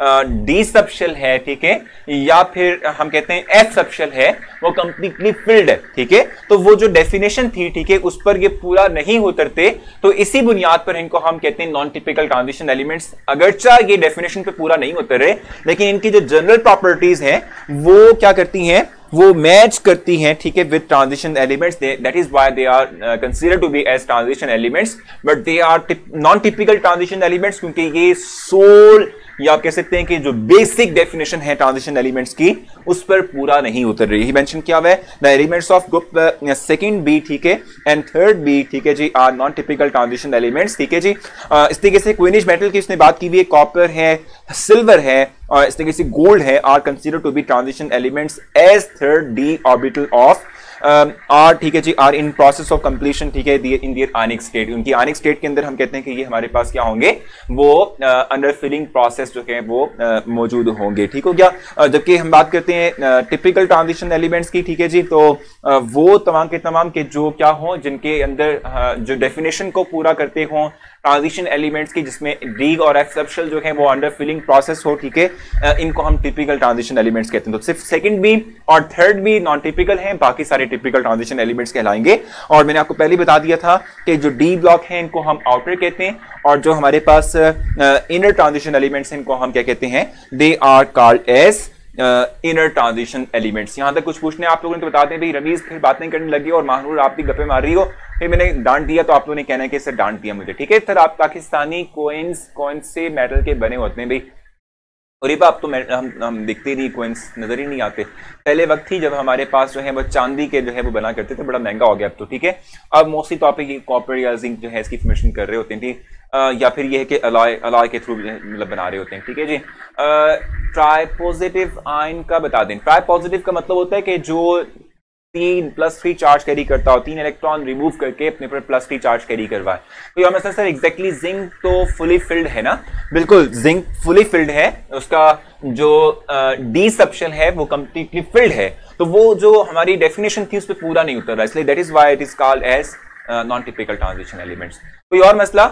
डी सबशेल है, ठीक है, या फिर हम कहते हैं एफ सबशेल है, वो कंप्लीटली फिल्ड है, ठीक है। तो वो जो डेफिनेशन थी, ठीक है, उस पर ये पूरा नहीं उतरते, तो इसी बुनियाद पर इनको हम कहते हैं नॉन टिपिकल ट्रांजिशन एलिमेंट्स। अगरचा ये डेफिनेशन पे पूरा नहीं उतरे, लेकिन इनकी जो जनरल प्रॉपर्टीज हैं वो क्या करती हैं, वो मैच करती हैं, ठीक है, with transition elements. That is why they are considered to be as transition elements, but they are non typical transition elements, क्योंकि ये सोल या आप कह सकते हैं कि जो बेसिक डेफिनेशन है ट्रांजिशन एलिमेंट्स की उस पर पूरा नहीं उतर रही। मेंशन किया हुआ है the elements of group second B, ठीक है, एंड थर्ड बी, ठीक है जी, are non typical transition elements, ठीक है जी। uh, इस तरीके से क्विनिश मेटल की इसने बात की हुई है, कॉपर है, सिल्वर है और इस तरीके से गोल्ड है, are considered to be transition elements as third D orbital of are, ठीक है जी, are in process of completion, ठीक है, इन दियर आयनिक स्टेट। उनकी आयनिक स्टेट के अंदर हम कहते हैं कि ये हमारे पास क्या होंगे, वो अंडर फिलिंग प्रोसेस जो है वो uh, मौजूद होंगे, ठीक हो गया। uh, जबकि हम बात करते हैं टिपिकल ट्रांजिशन एलिमेंट्स की, ठीक है जी, तो uh, वो तमाम के तमाम के जो क्या हो, जिनके अंदर uh, जो डेफिनेशन को पूरा करते हों ट्रांजिशन एलिमेंट्स की, जिसमें डी और एफ सबशेल जो है वो अंडर फिलिंग प्रोसेस हो, ठीक है, इनको हम टिपिकल ट्रांजिशन एलिमेंट्स कहते हैं। तो सिर्फ सेकंड बी और थर्ड बी नॉन टिपिकल हैं, बाकी सारे टिपिकल ट्रांजिशन एलिमेंट्स कहलाएंगे। और मैंने आपको पहले बता दिया था कि जो डी ब्लॉक है इनको हम आउटर कहते हैं, और जो हमारे पास इनर ट्रांजिशन एलिमेंट्स हैं इनको हम क्या कहते हैं, they are called as inner transition elements. यहां तक कुछ पूछने आप लोगों ने तो बताते हैं भाई रमीज फिर बातें करने लगी और माहनूर आप भी गप्पे मार रही हो, फिर मैंने डांट दिया तो आप लोगों ने कहना है कि सर डांट दिया मुझे, ठीक है। सर आप पाकिस्तानी कोइंस कौन से मेटल के बने होते हैं भाई, और ये बात तो मैं हम हम दिखते ही नहीं, कोइंस नजर ही नहीं आते। पहले वक्त थी जब हमारे पास जो है वो चांदी के जो है वो बना करते थे, बड़ा महंगा हो गया अब तो, ठीक है। अब मोस्टली तौर पे कॉपर या जिंक जो है इसकी फॉर्मेशन कर रहे होते हैं, ठीक, या फिर ये है कि अलॉय अलॉय के थ्रू मतलब बना रहे होते हैं, ठीक है जी। ट्राई पॉजिटिव आयन का बता दें। ट्राई पॉजिटिव का मतलब होता है कि जो तीन प्लस थ्री चार्ज कैरी करता हो, तीन इलेक्ट्रॉन रिमूव करके अपने पर प्लस थ्री चार्ज कैरी करवाए। तो यह मतलब सर एग्जैक्टली जिंक तो फुली फिल्ड है ना, बिल्कुल जिंक फुली फिल्ड है, उसका जो डी सबशेल है वो कंप्लीटली फिल्ड है, तो वो जो हमारी डेफिनेशन थी उस पर पूरा नहीं उतर रहा, इसलिए that is why it is called as non typical transition elements. कोई और मसला?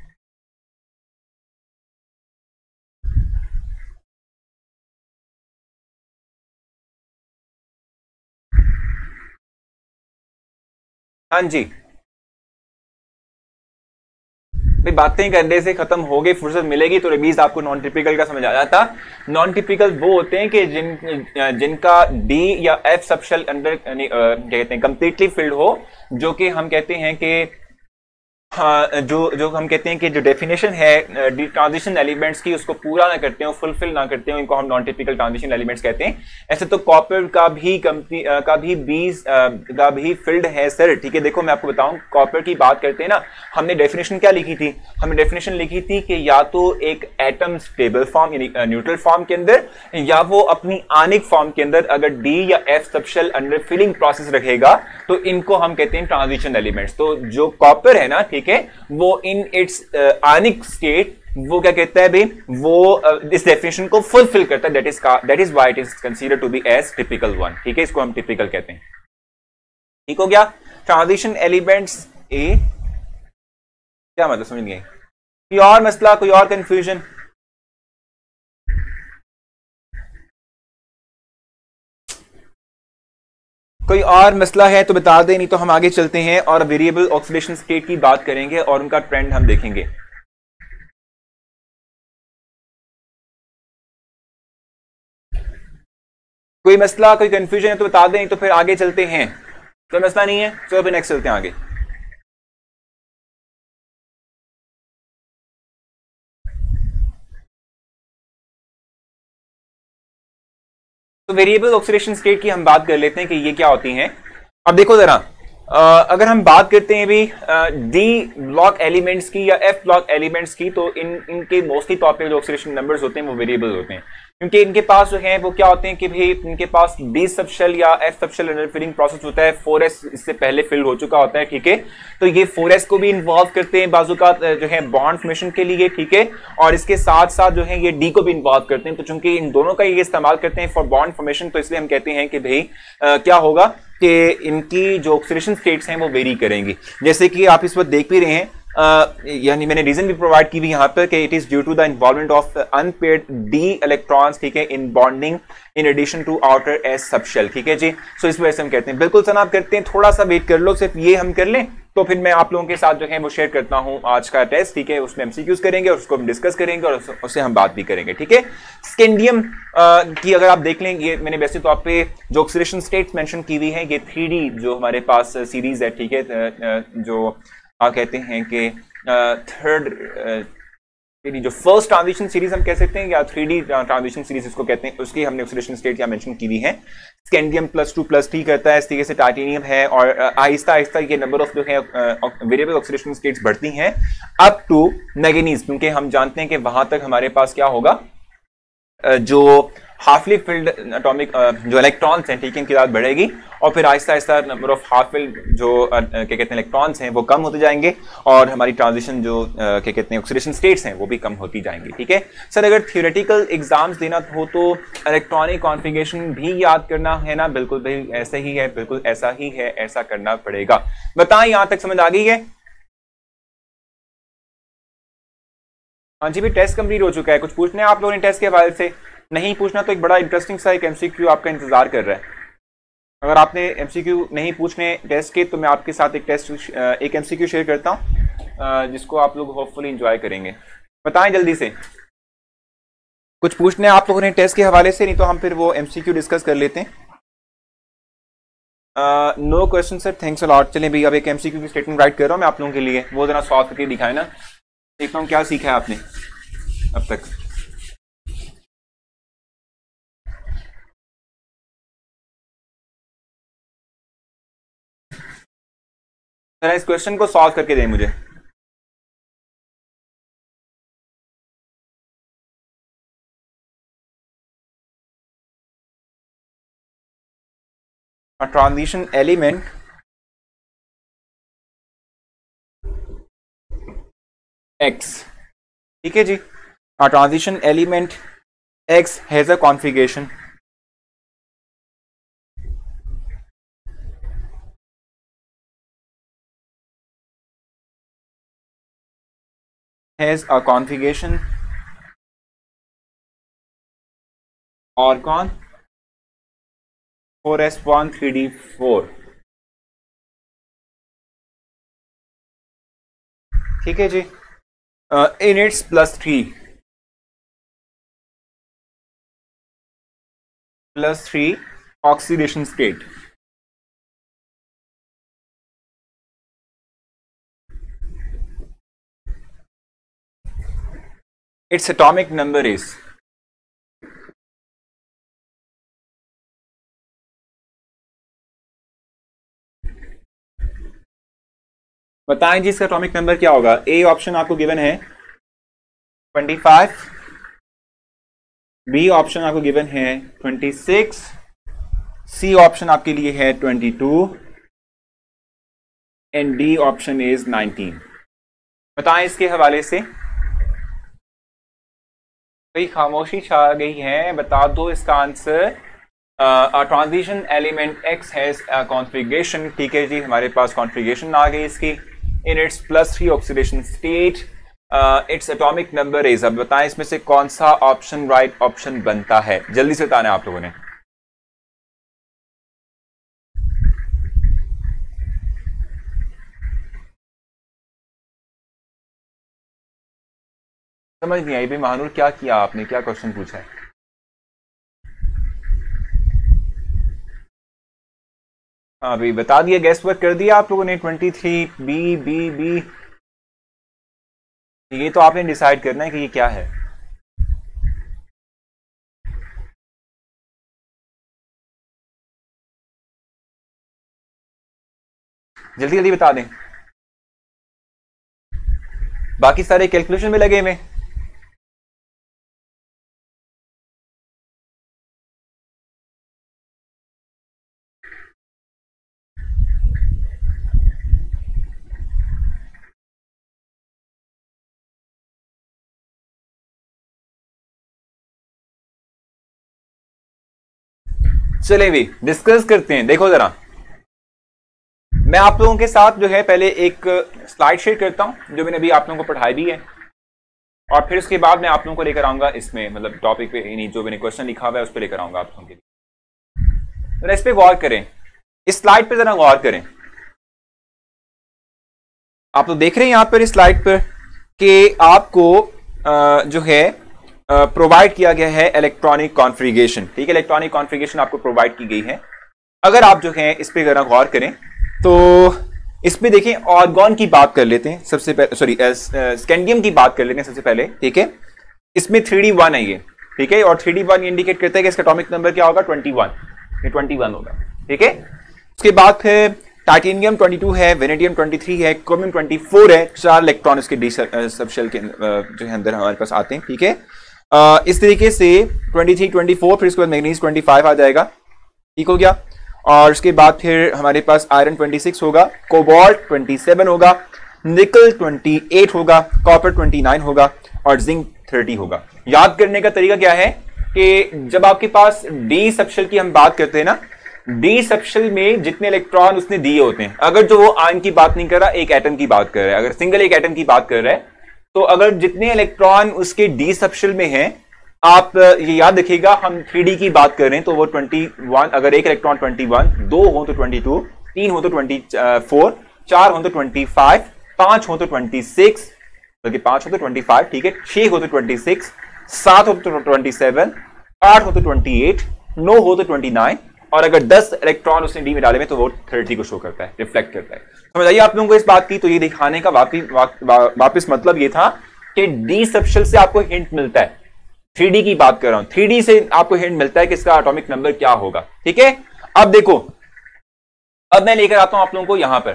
हाँ जी भाई, बातें करने से खत्म हो गई, फुर्सत मिलेगी तो रिवीज आपको नॉन टिपिकल का समझ आ जाता। नॉन टिपिकल वो होते हैं कि जिन जिनका डी या एफ सबशेल अंडर कहते हैं कंप्लीटली फिल्ड हो, जो कि हम कहते हैं कि हाँ, जो जो हम कहते हैं कि जो डेफिनेशन है ट्रांजिशन एलिमेंट्स की उसको पूरा ना करते हो, फुलफिल ना करते हो, इनको हम नॉन टिपिकल ट्रांजिशन एलिमेंट्स कहते हैं। ऐसे तो कॉपर का भी कंपनी का भी बीस का भी फिल्ड है सर, ठीक है। देखो मैं आपको बताऊं, कॉपर की बात करते हैं ना, हमने डेफिनेशन क्या लिखी थी? हमने डेफिनेशन लिखी थी कि या तो एक एटम स्टेबल फॉर्म यानी न्यूट्रल फॉर्म के अंदर, या वो अपनी आनिक फॉर्म के अंदर अगर डी या F subshell under filling process रखेगा तो इनको हम कहते हैं ट्रांजिशन एलिमेंट्स। तो जो कॉपर है ना, ठीक है, वो इन इट्स आनिक स्टेट वो क्या कहता है भाई, वो uh, इस डेफिनेशन को फुलफिल करता है, that is that is why it is considered to be as typical one, ठीक है, इसको हम टिपिकल कहते हैं। ठीक हो गया? ट्रांजिशन एलिमेंट्स ए क्या मतलब समझ गए? कोई और मसला, कोई और कंफ्यूजन? कोई और मसला है तो बता दें, नहीं तो हम आगे चलते हैं और वेरिएबल ऑक्सीडेशन स्टेट की बात करेंगे और उनका ट्रेंड हम देखेंगे। कोई मसला, कोई कंफ्यूजन है तो बता दें, तो फिर आगे चलते हैं। कोई मसला नहीं है, चलो फिर नेक्स्ट चलते हैं आगे। तो वेरिएबल ऑक्सीडेशन स्टेट की हम बात कर लेते हैं कि ये क्या होती हैं। अब देखो जरा, अगर हम बात करते हैं भी डी ब्लॉक एलिमेंट्स की या एफ ब्लॉक एलिमेंट्स की, तो इन इनके मोस्टली टॉप पे जो ऑक्सीडेशन नंबर्स होते हैं वो वेरिएबल होते हैं, क्योंकि इनके पास जो है वो क्या होते हैं कि भाई इनके पास डी सबशेल या F subshell under filling process होता है, फोर एस इससे पहले फिल हो चुका होता है, ठीक है। तो ये फोर एस को भी इन्वॉल्व करते हैं बाजू का जो है बॉन्ड फॉर्मेशन के लिए, ठीक है, और इसके साथ साथ जो है ये डी को भी इन्वॉल्व करते हैं। तो चूंकि इन दोनों का ये इस्तेमाल करते हैं फॉर बॉन्ड फॉर्मेशन, तो इसलिए हम कहते हैं कि भाई क्या होगा कि इनकी जो ऑक्सीडेशन स्टेट्स हैं वो वेरी करेंगी। जैसे कि आप इस वक्त देख भी रहे हैं, Uh, यानी मैंने रीजन भी प्रोवाइड की हुई यहाँ पर कि it is due to the involvement of unpaired D electrons, ठीक है, in bonding in addition to outer S subshell, ठीक है जी। सो इस वजह से हम कहते हैं, बिल्कुल सनाब करते हैं, थोड़ा सा वेट कर लो, सिर्फ ये हम कर लें तो फिर मैं आप लोगों के साथ जो है वो शेयर करता हूं आज का टेस्ट, ठीक है। उसमें एमसीक्यूज करेंगे और उसको हम डिस्कस करेंगे और उससे हम बात भी करेंगे, ठीक है। स्कैंडियम की अगर आप देख लें, ये मैंने वैसे तौर पे जो ऑक्सीडेशन स्टेट्स मेंशन की हुई है, ये थ्री डी जो हमारे पास सीरीज है, ठीक है, जो आप कहते हैं कि थर्ड जो फर्स्ट ट्रांजिशन सीरीज हम कह सकते हैं या थ्री डी ट्रांजिशन सीरीज इसको कहते हैं, उसकी हमने ऑक्सीडेशन स्टेट या मेंशन की हुई है। Scandium plus two plus three करता है, इस तरीके से टाइटेनियम है, और आहिस्ता आहिस्ता ये नंबर ऑफ जो है वेरिएबल ऑक्सीडेशन स्टेट्स बढ़ती हैं अप टू मैंगनीज, क्योंकि हम जानते हैं कि वहां तक हमारे पास क्या होगा, जो हाफली फिल्ड एटॉमिक जो इलेक्ट्रॉन्स हैं, ठीक है, इनकी तादाद बढ़ेगी और फिर Aahista Aahista number of half filled जो क्या कहते हैं इलेक्ट्रॉन्स हैं वो कम होते जाएंगे और हमारी ट्रांजिशन जो क्या कहते हैं ऑक्सीडेशन स्टेट्स हैं वो भी कम होती जाएंगी, ठीक है। सर अगर थियोरेटिकल एग्जाम्स देना हो तो इलेक्ट्रॉनिक कॉन्फ़िगरेशन भी याद करना है ना? बिल्कुल भाई ऐसा ही है, बिल्कुल ऐसा ही है, ऐसा करना पड़ेगा। बताएं यहां तक समझ आ गई है? हाँ जी भाई, टेस्ट कंप्लीट हो चुका है। कुछ पूछना है आप लोगों ने टेस्ट के हवाले से? नहीं पूछना तो एक बड़ा इंटरेस्टिंग सा एक एमसीक्यू आपका इंतजार कर रहा है। अगर आपने एमसीक्यू नहीं पूछने टेस्ट के तो मैं आपके साथ एक टेस्ट एक एमसीक्यू शेयर करता हूँ जिसको आप लोग होपफुली एंजॉय करेंगे। बताएं जल्दी से, कुछ पूछने आप लोगों ने टेस्ट के हवाले से? नहीं तो हम फिर वो एमसीक्यू डिस्कस कर लेते हैं। No question sir, thanks a lot. चलें भाई, अब एक एमसीक्यू की स्टेटमेंट राइट कर रहा हूँ मैं आप लोगों के लिए, वो जरा सॉल्व करके दिखाए ना, देखता हूँ क्या सीखा है आपने अब तक। जरा इस क्वेश्चन को सॉल्व करके दें मुझे। A transition element X, ठीक है जी। A transition element X has a configuration has a configuration orgon four S one three D four, ठीक है जी। In its plus three plus three oxidation state, its atomic number is बताएं जी इसका atomic number क्या होगा। A option आपको given है twenty five, B option आपको गिवन है ट्वेंटी सिक्स, सी ऑप्शन आपके लिए है twenty two and D option is nineteen. बताएं इसके हवाले से। कोई खामोशी छा गई है, बता दो इसका answer. Transition element X has configuration, ठीक है जी, हमारे पास कॉन्फ़िगरेशन आ गई इसकी। In its plus three oxidation state, its atomic number is. अब बताएं इसमें से कौन सा ऑप्शन राइट ऑप्शन बनता है, जल्दी से बताना है आप लोगों ने। समझ नहीं आई भाई महानूर, क्या किया आपने, क्या क्वेश्चन पूछा है? हाँ भाई बता दिया, गैस वर्क कर दिया आप लोगों ने। Twenty three B B B, ये तो आपने डिसाइड करना है कि ये क्या है। जल्दी जल्दी बता दें, बाकी सारे कैलकुलेशन में लगे हुए। चले भी डिस्कस करते हैं। देखो जरा, मैं आप लोगों के साथ जो है पहले एक स्लाइड शेयर करता हूं जो मैंने अभी आप लोगों को पढ़ाई भी है, और फिर उसके बाद मैं आप लोगों को लेकर आऊंगा इसमें, मतलब टॉपिक पे, नहीं जो मैंने क्वेश्चन लिखा हुआ है उस पर लेकर आऊंगा आप लोगों के लिए। जरा इस पे गौर करें, इस स्लाइड पे जरा गौर करें। आप लोग देख रहे हैं यहां पर इस स्लाइड पर कि आपको जो है प्रोवाइड किया गया है इलेक्ट्रॉनिक कॉन्फ़िगरेशन, ठीक है, इलेक्ट्रॉनिक कॉन्फ़िगरेशन आपको प्रोवाइड की गई है। अगर आप जो है इस पे जरा गौर करें तो इस पे देखें, ऑर्गन की बात कर लेते हैं सबसे पहले, सॉरी स्कैंडियम की बात कर लेते हैं सबसे पहले, ठीक है। इसमें थ्री डी वन है ये, ठीक है, और थ्री डी वन इंडिकेट करता है कि इसका एटॉमिक नंबर क्या होगा, ट्वेंटी वन, ये ट्वेंटी वन होगा, ठीक है। उसके बाद फिर टाइटेनियम ट्वेंटी टू है, वेनेडियम ट्वेंटी थ्री है, क्रोमियम ट्वेंटी फोर है, चार इलेक्ट्रॉन इसके डी सब शेल के जो है अंदर हमारे पास आते हैं, ठीक है। Uh, इस तरीके से ट्वेंटी थ्री, ट्वेंटी फोर, फिर उसके बाद मैग्नीज ट्वेंटी फाइव आ जाएगा, ठीक हो गया। और उसके बाद फिर हमारे पास आयरन ट्वेंटी सिक्स होगा, कोबाल्ट ट्वेंटी सेवन होगा, निकल ट्वेंटी एट होगा, कॉपर ट्वेंटी नाइन होगा और जिंक थर्टी होगा। याद करने का तरीका क्या है कि जब आपके पास डी सबशेल की हम बात करते हैं ना, डी सबशेल में जितने इलेक्ट्रॉन उसने दिए होते हैं, अगर जो वो आयन की बात नहीं कर रहा, एक एटम की बात कर रहा है, अगर सिंगल एक एटम की बात कर रहा है, तो अगर जितने इलेक्ट्रॉन उसके डी सबशेल में हैं, आप ये याद रखिएगा हम थ्री डी की बात कर रहे हैं, तो वो ट्वेंटी वन, अगर एक इलेक्ट्रॉन ट्वेंटी वन, दो हो तो ट्वेंटी टू, तीन हो तो ट्वेंटी फोर, चार हो तो ट्वेंटी फाइव, पांच हो तो ट्वेंटी सिक्स, बल्कि पांच हो तो ट्वेंटी फाइव, ठीक है, छह हो तो ट्वेंटी सिक्स, सात हो तो ट्वेंटी सेवन, आठ हो तो ट्वेंटी एट, नौ हो तो ट्वेंटी नाइन, और अगर दस इलेक्ट्रॉन उसने डी में डाले में तो वो थर्टी को शो करता है, रिफ्लेक्ट करता है। समझ आइए आप लोगों को इस बात की। तो ये दिखाने का वापिस वा, वा, वापिस मतलब ये था कि डी सबशेल से आपको हिंट मिलता है, थ्री डी की बात कर रहा हूं, थ्री डी से आपको हिंट मिलता है कि इसका एटॉमिक नंबर क्या होगा, ठीक है। अब देखो, अब मैं लेकर आता हूं आप लोगों को यहां पर,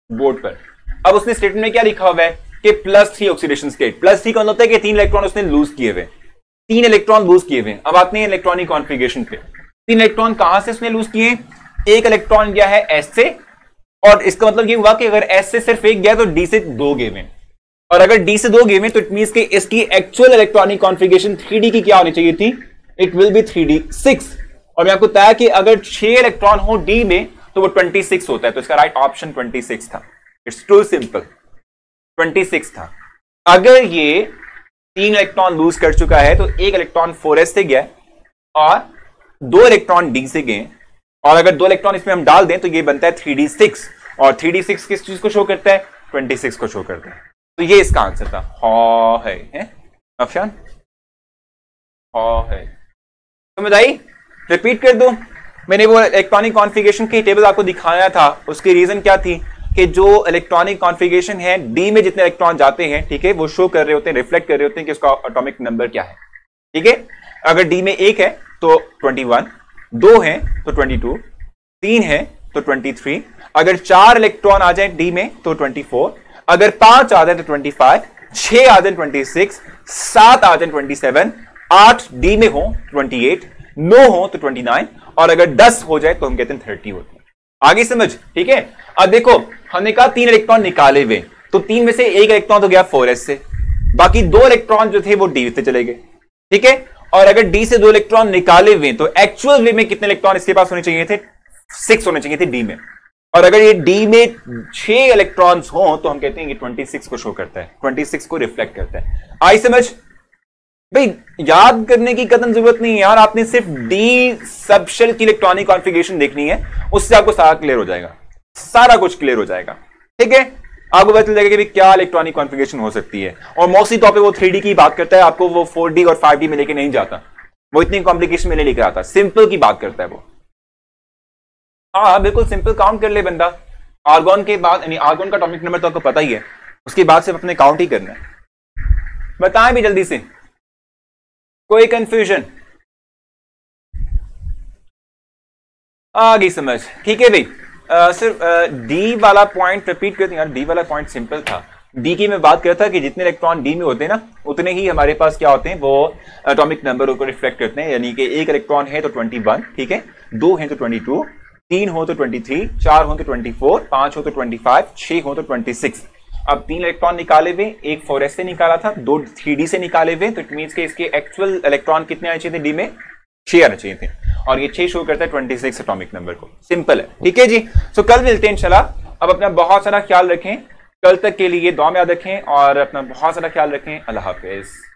बोर्ड पर। अब उसने स्टेटमेंट में क्या लिखा हुआ है कि plus three oxidation state. Plus three का मतलब होता है कि तीन इलेक्ट्रॉन उसने लूज किए हुए, तीन इलेक्ट्रॉन लूज किए हुए। अब आते हैं इलेक्ट्रॉनिक कॉन्फ़िगरेशन पे। तीन इलेक्ट्रॉन कहां से उसने लूज किए? एक इलेक्ट्रॉन गया है एस से, और इसका मतलब ये हुआ कि अगर एस से सिर्फ एक गया तो डी से दो गए हुए, और अगर डी से दो गए हुए तो इट मींस कि इसकी actual electronic configuration three D की क्या होनी चाहिए थी? It will be three D six. और मैं आपको बताया कि अगर छह इलेक्ट्रॉन हो डी में तो वो ट्वेंटी सिक्स होता है, तो इसका राइट ऑप्शन ट्वेंटी सिक्स था। It's too simple, twenty six था। अगर ये तीन इलेक्ट्रॉन लूज कर चुका है तो एक इलेक्ट्रॉन फोर एस से गया और दो इलेक्ट्रॉन डी से गए, और अगर दो इलेक्ट्रॉन इसमें हम डाल दें तो ये बनता है थ्री डी सिक्स, और थ्री डी सिक्स किस चीज को शो करता है? ट्वेंटी सिक्स को शो करता है। तो ये इसका आंसर था। हाँ है, है? अफशान हाँ है, समझ आई? रिपीट कर दूं, मैंने वो इलेक्ट्रॉनिक कॉन्फ़िगरेशन की टेबल आपको दिखाया था। उसकी रीजन क्या थी कि जो इलेक्ट्रॉनिक कॉन्फ़िगरेशन है डी में जितने इलेक्ट्रॉन जाते हैं, ठीक है, वो शो कर रहे होते हैं, रिफ्लेक्ट कर रहे होते हैं कि उसका एटॉमिक नंबर क्या है। ठीक है, अगर डी में एक है तो ट्वेंटी वन, दो है तो ट्वेंटी टू, तीन है तो ट्वेंटी थ्री, अगर चार इलेक्ट्रॉन आ जाए डी में तो ट्वेंटी फोर, अगर पांच आ जाए तो ट्वेंटी फाइव, छह आ जाए ट्वेंटी सिक्स, सात आ जाए ट्वेंटी सेवन, आठ डी में हो ट्वेंटी एट, नौ हो तो ट्वेंटी नाइन, और अगर दस हो जाए तो हम कहते हैं थर्टी होती है। आगे समझ? ठीक है, अब देखो हमने कहा तीन इलेक्ट्रॉन निकाले हुए, तो तीन में से एक इलेक्ट्रॉन तो गया फोर एस से, बाकी दो इलेक्ट्रॉन जो थे वो डी से चले गए। ठीक है, और अगर डी से दो इलेक्ट्रॉन निकाले हुए तो एक्चुअल वे में कितने इलेक्ट्रॉन इसके पास होने चाहिए थे? सिक्स होने चाहिए थे डी में, और अगर ये डी में छह इलेक्ट्रॉन्स हो तो हम कहते हैं ये ट्वेंटी सिक्स को शो करता है, ट्वेंटी सिक्स को रिफ्लेक्ट करता है। आई समझ? भाई याद करने की कदम जरूरत नहीं है यार, आपने सिर्फ डी सबशेल की इलेक्ट्रॉनिक कॉन्फ़िगरेशन देखनी है, उससे आपको सारा क्लियर हो जाएगा, सारा कुछ क्लियर हो जाएगा। ठीक है, आपको पता चल जाएगा कि क्या इलेक्ट्रॉनिक कॉन्फ़िगरेशन हो सकती है। और मोस्टली तौर पे वो थ्री डी की बात करता है, आपको वो फोर डी और फाइव डी में लेके नहीं जाता, वो इतनी कॉम्प्लिकेशन में नहीं लेकर आता, सिंपल की बात करता है वो। हाँ बिल्कुल सिंपल काउंट कर ले बंदा, आर्गॉन के बाद, यानी आर्गॉन का एटॉमिक नंबर तो आपको पता ही है, उसके बाद सिर्फ अपने काउंट ही करना है। बताएं भी जल्दी से, कोई कंफ्यूजन? आ गई समझ? ठीक है भाई, सिर्फ डी वाला पॉइंट रिपीट करते हैं यार, डी वाला पॉइंट सिंपल था। डी की मैं बात करता कि जितने इलेक्ट्रॉन डी में होते हैं ना, उतने ही हमारे पास क्या होते हैं, वो एटॉमिक नंबर को रिफ्लेक्ट करते हैं। यानी कि एक इलेक्ट्रॉन है तो ट्वेंटी वन, ठीक है, दो है तो ट्वेंटी टू, तीन हो तो ट्वेंटी थ्री, चार हो तो ट्वेंटी फोर, पांच हो तो ट्वेंटी फाइव, छह हो तो ट्वेंटी सिक्स। अब तीन इलेक्ट्रॉन निकाले हुए, एक फोर एस से निकाला था, दो थ्री डी से निकाले हुए, तो इट मींस कि इसके एक्चुअल इलेक्ट्रॉन कितने आने चाहिए थे डी में? छह आने चाहिए थे, और ये छह शो करता है ट्वेंटी सिक्स एटॉमिक नंबर को। सिंपल है। ठीक है जी, सो कल मिलते हैं इंशाल्लाह। अब अपना बहुत सारा ख्याल रखें, कल तक के लिए दुआ में याद रखें, और अपना बहुत सारा ख्याल रखें। अल्लाह हाफिज।